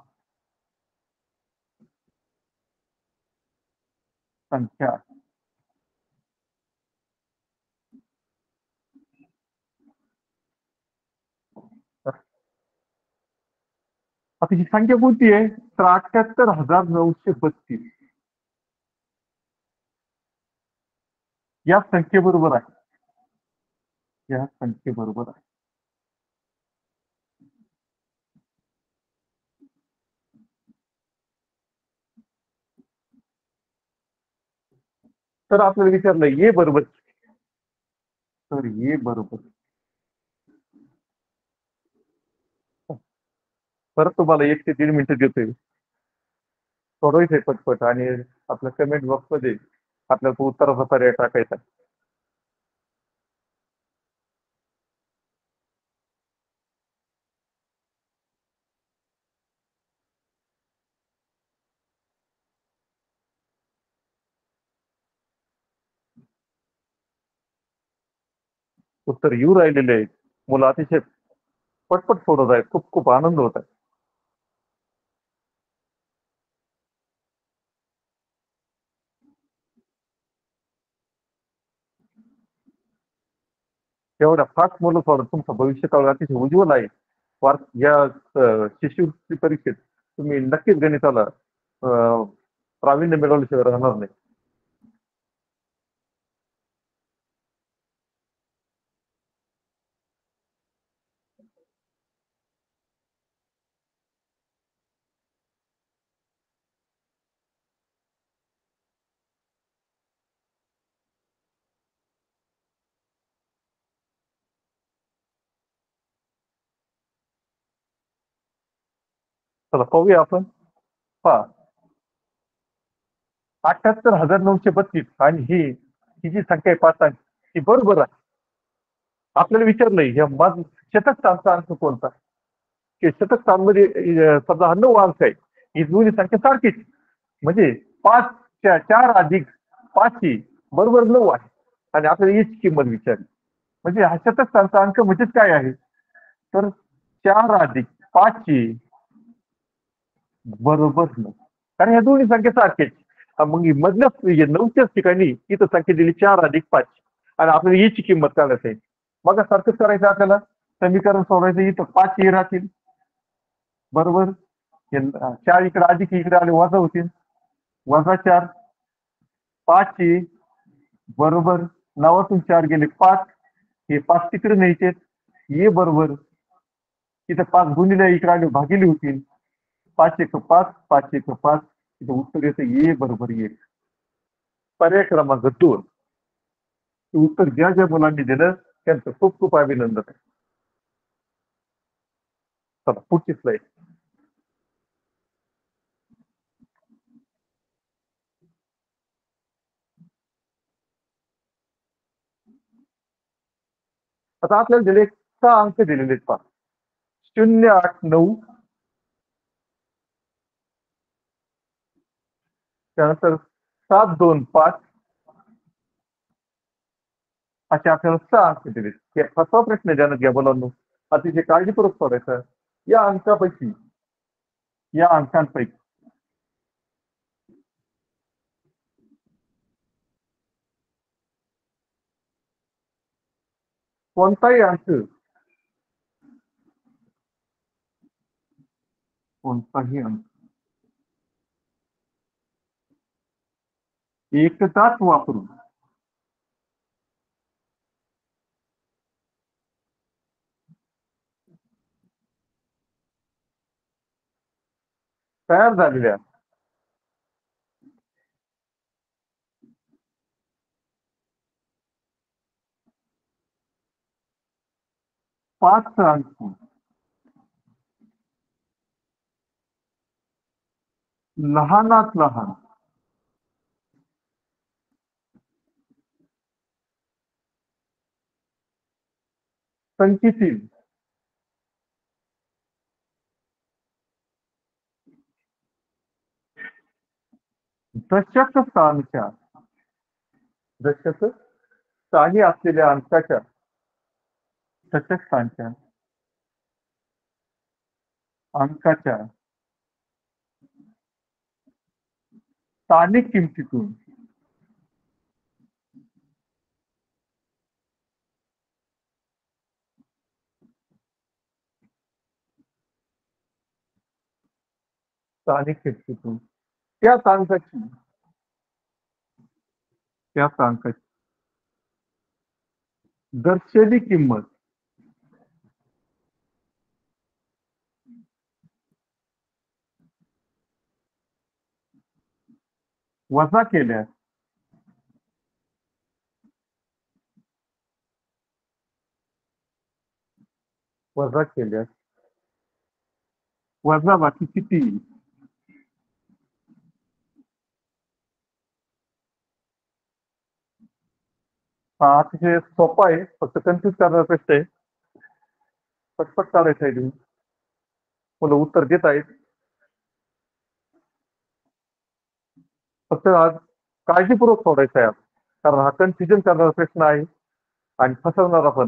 संख्या. आता ही संख्या कोणती आहे? तर 78,932 या संख्येबरोबर आहे. या संख्येबरोबर आहे. तर आपल्याला विचारलं ये बरोबर, तर ये बरोबर. परत तुम्हाला 1 ते 1.5 मिनिटं देतोय, सोडवायचंय पटपट आणि आपल्या कमेंट बॉक्समध्ये आपल्याला तो उत्तराचा पर्याय टाकायचा. उत्तर येऊ राहिलेले आहेत. मुलं अतिशय पटपट सोडत आहेत. खूप खूप आनंद होत आहे. एवढ्या फास्ट मुलं सोडत तुमचं भविष्यकाळ अतिशय उज्ज्वल आहे. या शिष्यवृत्ती परीक्षेत तुम्ही नक्कीच गणिताला प्रावीण्य मिळवल्याशिवाय राहणार नाही. चला पाहूया आपण. पहा, 78,932 आणि ही जी संख्या आहे 5 अंक, ही बरोबर आहे. आपल्याला विचारलंय ह्या शतक स्थानचा अंक कोणता? की शतक स्थानमध्ये समजा हा 9 अंक आहे. ही दोन्ही संख्या सारखीच, म्हणजे 4 अधिक 5 ची बरोबर 9 आहे. आणि आपल्याला याची किंमत विचारली, म्हणजे हा शतक स्थानचा अंक म्हणजेच काय आहे? तर 4 अधिक 5 ची बरोबर 9. कारण ह्या दोन्ही संख्या सारख्याच. मग मधल्या 9च्याच ठिकाणी इथं संख्या दिली 4 अधिक 5 आणि आपल्याला याची किंमत काढायची आहे. मग सारखंच करायचं आपल्याला. समीकरण सोडवायचं, इथं 5 हे राहतील बरोबर. 4 इकडे अधिक इकडे आले वजा होतील, वजा 4 5 बरोबर. 9तून 4 गेले 5, हे 5 तिकडे न्यायचे. ये बरोबर, इथं 5 गुणिले इकडे आले भागिले होतील. 5 1 5, 5 1 5. इथं उत्तर येतं ये बरोबर 1. पर्याय क्रमांक 2. उत्तर ज्या ज्या मुलांनी दिलं त्यांचं खूप खूप अभिनंदन आहे. चला पुढची स्लाइड. आता आपल्याला दिले 6 अंक दिलेले आहेत. पहा, 0 8 9 त्यानंतर 7, 2, 5 असे आपल्याला 6 अंक दिले. हे 5वा प्रश्न ध्यानात घ्या मुलांनो. अतिशय काळजीपूर्वक सोडायचा. या अंकांपैकी कोणताही अंक एकदाच वापरून तयार झालेल्या पाच अंकी लहानात लहान संख्येतील दशक स्थानी असलेल्या अंकाच्या दशक अंकाच्या स्थानिक किमतीतून त्याच अंकाची दर्शनी किंमत वजा केल्यास वजाबाकी किती? हा अतिशय सोपा आहे. फक्त कन्फ्युज करण्याचा प्रश्न आहे. पटपट काढायचं आहे. मुलं उत्तर देत आहेत. फक्त आज काळजीपूर्वक सोडायचं आहे, कारण हा कन्फ्युजन करणारा प्रश्न आहे आणि फसवणारा पण.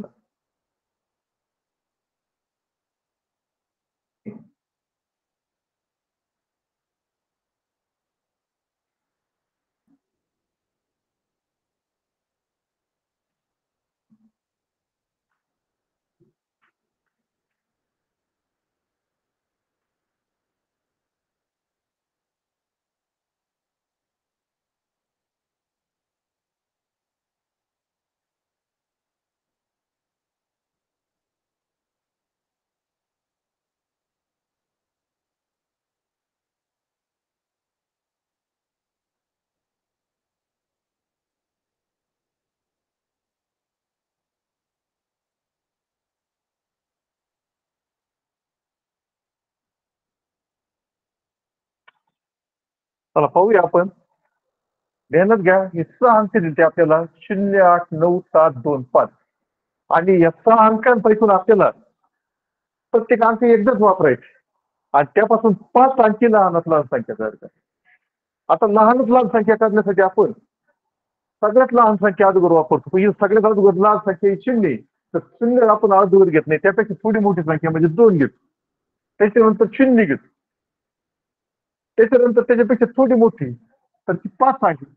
चला पाहूया आपण. ध्यानात घ्या, हे 6 अंक दिले आपल्याला 0, 8, 9, 7, 2, 5 आणि या 6 अंकांपैकी आपल्याला प्रत्येक अंक एकदाच वापरायचे आणि त्यापासून 5 अंकी लहानात लहान संख्या तयार करायची. आता लहानात लहान संख्या काढण्यासाठी आपण सगळ्यात लहान संख्या अगोदर वापरतो. सगळ्यात अगोदर लहान संख्या 0, तर 0 आपण अगोदर घेत नाही, त्यापेक्षा थोडी मोठी संख्या म्हणजे 2 घेतो. त्याच्यानंतर 0 घेतो. त्याच्यानंतर त्याच्यापेक्षा थोडी मोठी तर ती 5 आहे.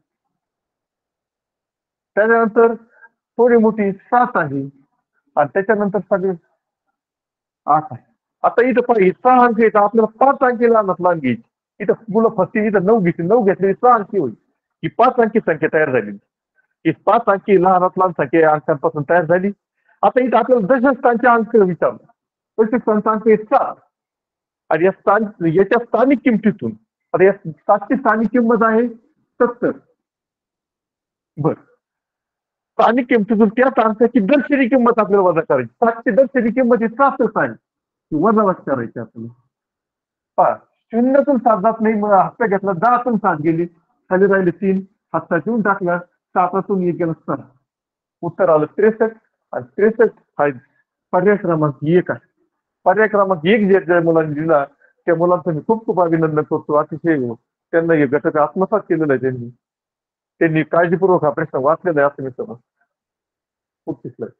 त्याच्यानंतर थोडी मोठी 7 आहे आणि त्याच्यानंतर सगळे 8 आहे. आता इथं पाहिजे 6 अंक येतात, आपल्याला 5 अंकी लहानात लहान घ्यायची. इथं मुलं फसतील. इथं 9 घेतली, 9 घेतली 6 अंकी होईल. ही 5 अंकी संख्या तयार झाली. ही 5 अंकी लहानात लहान संख्या या अंकांपासून तयार झाली. आता इथं आपल्याला दशस्थानचे अंक विचारलं. दशस्थानचा अंक 7 आणि याच्या स्थानिक किमतीतून, आता या 7ची स्थानिक किंमत आहे 70. बर, स्थानिक किमतीतून त्याच अंकाची दर्शनी किंमत आपल्याला वजा करायची. 7ची दर्शनी किंमत ही 7च आहे, वजाबाकी करायची आपल्याला. पहा, 0तून 7 जात नाही, मग हप्ता घेतला, 10तून 7 गेली, खाली राहिले 3, हप्ता घेऊन टाकला, 7तून 1 गेला 7. उत्तर आलं 63 आणि 63 हा पर्याय क्रमांक 1 आहे. पर्याय क्रमांक 1 ज्या मुलांनी दिला त्या मुलांचं मी खूप खूप अभिनंदन करतो. अतिशय त्यांना हे घटक आत्मसात केलेलं आहे त्यांनी. त्यांनी काळजीपूर्वक हा प्रश्न वाचलेला आहे असं मी समज. पुढची slide.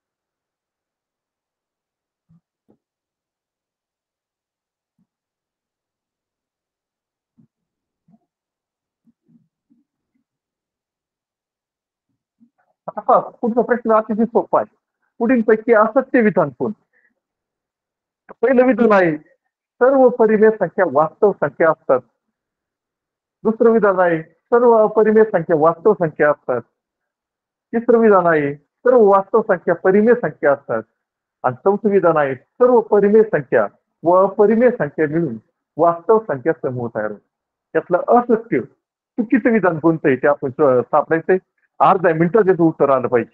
आता पहा, पुढचा प्रश्न अतिशय सोपा आहे. पुढीलपैकी असत्य विधान कोण? पहिलं विधान आहे सर्व परिमेय संख्या वास्तव संख्या असतात. दुसरं विधान आहे सर्व अपरिमेय संख्या वास्तव संख्या असतात. तिसरं विधान आहे सर्व वास्तव संख्या परिमेय संख्या असतात. आणि चौथं विधान आहे सर्व परिमेय संख्या व अपरिमेय संख्या मिळून वास्तव संख्या समूह तयार होतो. त्यातलं असत्य चुकीचं विधान कोणतं आहे ते आपण सापडायचंय. अर्ध्या मिनिटात त्याचं उत्तर आलं पाहिजे.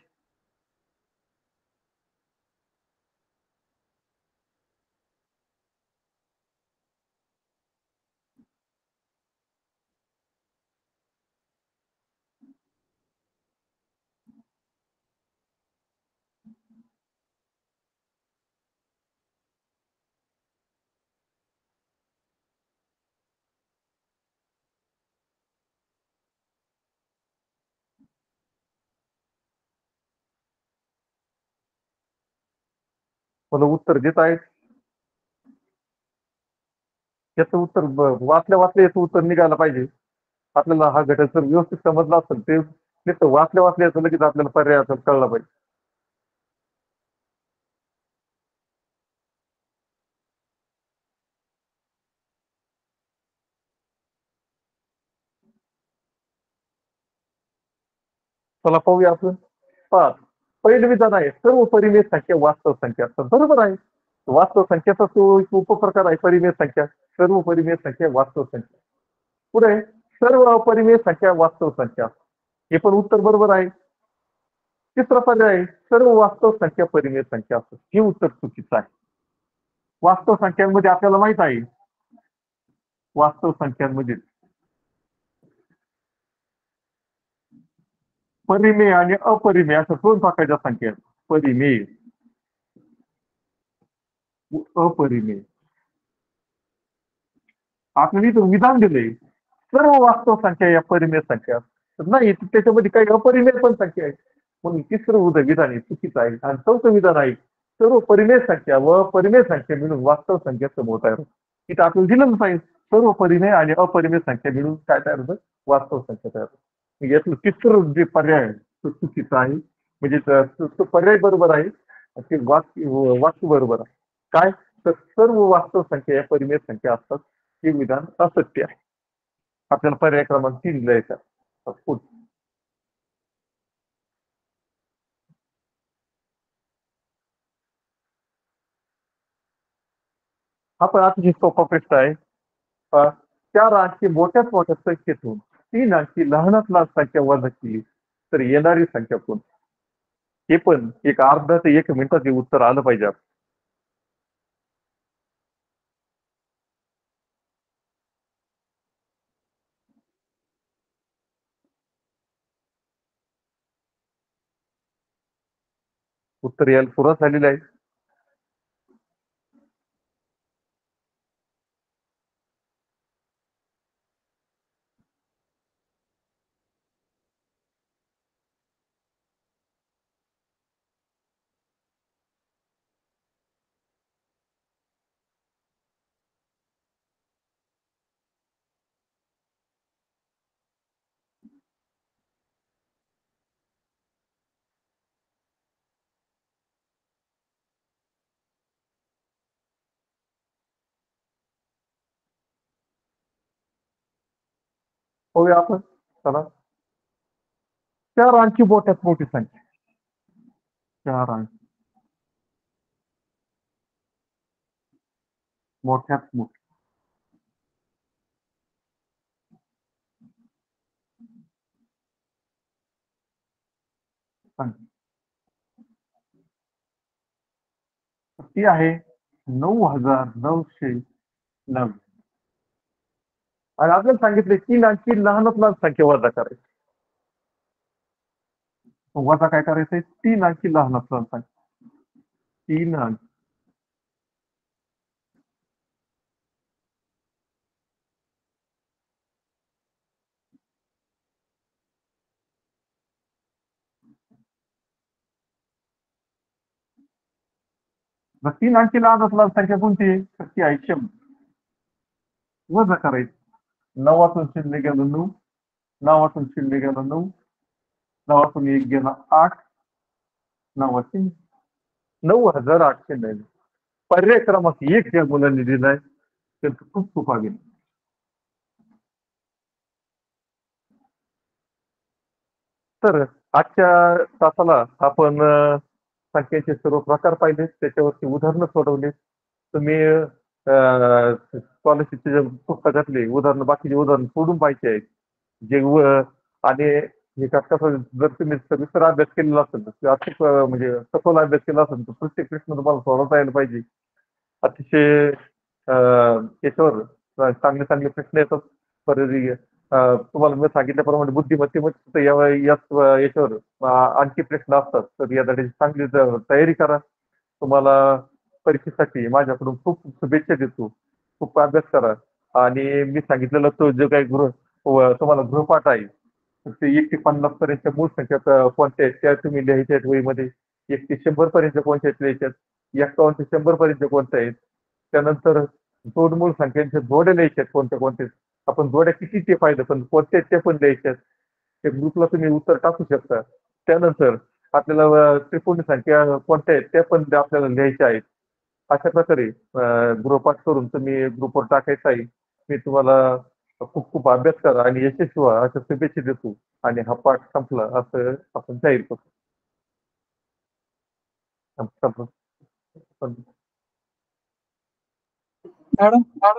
मला उत्तर देत आहेत. याचं उत्तर वाचल्या वाचल्या याचं उत्तर निघायला पाहिजे. आपल्याला हा घटक जर व्यवस्थित समजला असेल ते नुसतं वाचल्या वाचल्या याचं लगेच आपल्याला पर्याय कळला पाहिजे. चला पाहूया आपण. पहा, पहिलं विधान आहे सर्व परिमेय संख्या वास्तव संख्या असतात. बरोबर आहे. वास्तव संख्याचा तो एक उपप्रकार आहे परिमेय संख्या. सर्व परिमेय संख्या वास्तव संख्या. पुढे सर्व अपरिमेय संख्या वास्तव संख्या. हे पण उत्तर बरोबर आहे. तिसरा पर्याय आहे सर्व वास्तव संख्या परिमेय संख्या असतात. हे उत्तर चुकीचं आहे. वास्तव संख्यांमध्ये आपल्याला माहित आहे वास्तव संख्यांमध्ये परिमेय आणि अपरिमेय अशा दोन प्रकारच्या संख्या आहेत. परिमेय, अपरिमेय. आपल्याला इथं विधान दिले सर्व वास्तव संख्या या परिमेय संख्या तर नाही त्याच्यामध्ये काही अपरिमेय पण संख्या आहे. म्हणून तिसरं विधान आहे चुकीचं आहे. आणि चौथं विधान आहे सर्व परिमेय संख्या व परिमेय संख्या मिळून वास्तव संख्या समोर तयार होतं. इथं आपल्याला दिलं पाहिजे सर्व परिमेय आणि अपरिमेय संख्या मिळून काय तयार होतं वास्तव संख्या तयार होतं. यातलं तिसरं जे पर्याय आहे तो चुकीचा आहे. म्हणजे तो पर्याय बरोबर आहे ते वाक्य बरोबर आहे. काय तर सर्व वास्तव संख्या या परिमेय संख्या असतात. हे विधान असत्य आहे. आपल्याला पर्याय क्रमांक 3 द्यायचा. हा पण अतिशय सोपा प्रश्न आहे. 4 अंकी मोठ्यात मोठ्या संख्येतून 3 अंकी लहानात लहान संख्या वजा केली तर येणारी संख्या कोण? हे पण एक अर्धा ते 1 मिनिटात हे उत्तर आलं पाहिजे. उत्तर यायला सुरुवात झालेली आहे. पाहूया आपण. चला 4 अंकी मोठ्यात मोठी संख्या. 4 अंकी मोठ्यात मोठी संख्या ती आहे 9,990. आणि आपल्याला सांगितले 3 अंकी लहानात लहान संख्या वजा करायची. वजा काय करायचंय 3 अंकी लहानात लहान संख्या. 3 अंकी मग 3 अंकी लहान असणार संख्या कोणती? तर ती आहे 100. वजा करायचं. 9 शून्य गेलं 9, 9 शून्य गेलं 9, 9 1 गेला 8, 9 9,809. पर्याय क्रमांक 1 ज्या मुलांनी दिलाय त्यांचं खूप खूप आभार. तर आजच्या तासाला आपण संख्येचे सर्व प्रकार पाहिले, त्याच्यावरती उदाहरणं सोडवली. तुम्ही स्कॉलरशिपचे जे पुस्तकातले उदाहरणं, बाकीचे उदाहरणं सोडून पाहिजे आहेत. जे आणि हे कसं जर तुम्ही सविस्तर अभ्यास केलेला असेल तर अचूक म्हणजे सखोल अभ्यास केला असेल तर प्रत्येक प्रश्न तुम्हाला सोडवता यायला पाहिजे. अतिशय याच्यावर चांगले चांगले प्रश्न येतात. परत तुम्हाला मी सांगितल्याप्रमाणे बुद्धिमत्तेमध्ये याच्यावर आणखी प्रश्न असतात. तर यासाठी चांगली तयारी करा. तुम्हाला परीक्षेसाठी माझ्याकडून खूप खूप शुभेच्छा देतो. खूप अभ्यास करा आणि मी सांगितलेलं तो जो काही तुम्हाला गृहपाठ आहे ते 1 ते 50 पर्यंतच्या मूळ संख्या कोणत्या आहेत त्या तुम्ही लिहायच्या आहेत वहीमध्ये. 1 ते 100 पर्यंत कोणत्या आहेत लिहायच्यात. 51 ते 100 पर्यंत कोणत्या आहेत. त्यानंतर 2 मूळ संख्यांच्या जोड्या लिहायच्या आहेत कोणत्या कोणत्या. आपण जोड्या किती ते पाहिलं पण कोणत्या आहेत त्या पण लिहायच्यात. त्या ग्रुपला तुम्ही उत्तर टाकू शकता. त्यानंतर आपल्याला त्रिकोणी संख्या कोणत्या आहेत त्या पण आपल्याला लिहायच्या आहेत. अशा प्रकारे गृहपाठ करून तुम्ही ग्रुपवर टाकायचं आहे. मी तुम्हाला खूप खूप अभ्यास करा आणि यशस्वी व्हा अशा शुभेच्छा देतो आणि हा पाठ संपला असं आपण जाहीर करतो. Madam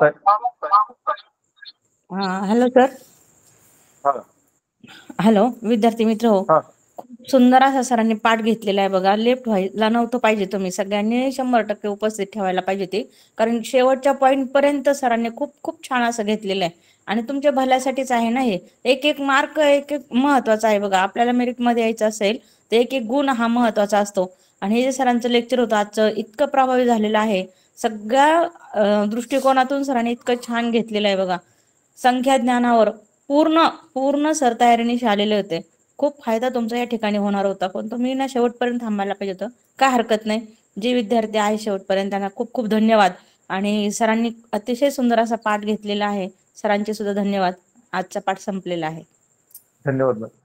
hello sir. हा हॅलो विद्यार्थी मित्र हो. हा खूप सुंदर असा सरांनी पाठ घेतलेला आहे बघा. लेफ्ट व्हायला नव्हतं पाहिजे. तुम्ही सगळ्यांनी 100% उपस्थित ठेवायला पाहिजे ते, कारण शेवटच्या पॉईंट पर्यंत सरांनी खूप खूप छान असं घेतलेलं आहे आणि तुमच्या भल्यासाठीच आहे ना हे. एक एक मार्क एक एक महत्वाचा आहे बघा. आपल्याला मेरिट मध्ये यायचं असेल तर एक एक गुण हा महत्वाचा असतो. आणि हे जे सरांचं लेक्चर होतं आजचं इतकं प्रभावी झालेलं आहे. सगळ्या दृष्टिकोनातून सरांनी इतकं छान घेतलेलं आहे बघा. संख्या ज्ञानावर पूर्ण पूर्ण सर तयारीने आलेले होते. खूप फायदा तुमचा या ठिकाणी होणार होता, पण तुम्ही ना शेवटपर्यंत थांबायला पाहिजे होतं. काय हरकत नाही. जे विद्यार्थी आहे शेवटपर्यंत त्यांना खूप खूप धन्यवाद. आणि सरांनी अतिशय सुंदर असा पाठ घेतलेला आहे. सरांचे सुद्धा धन्यवाद. आजचा पाठ संपलेला आहे. धन्यवाद.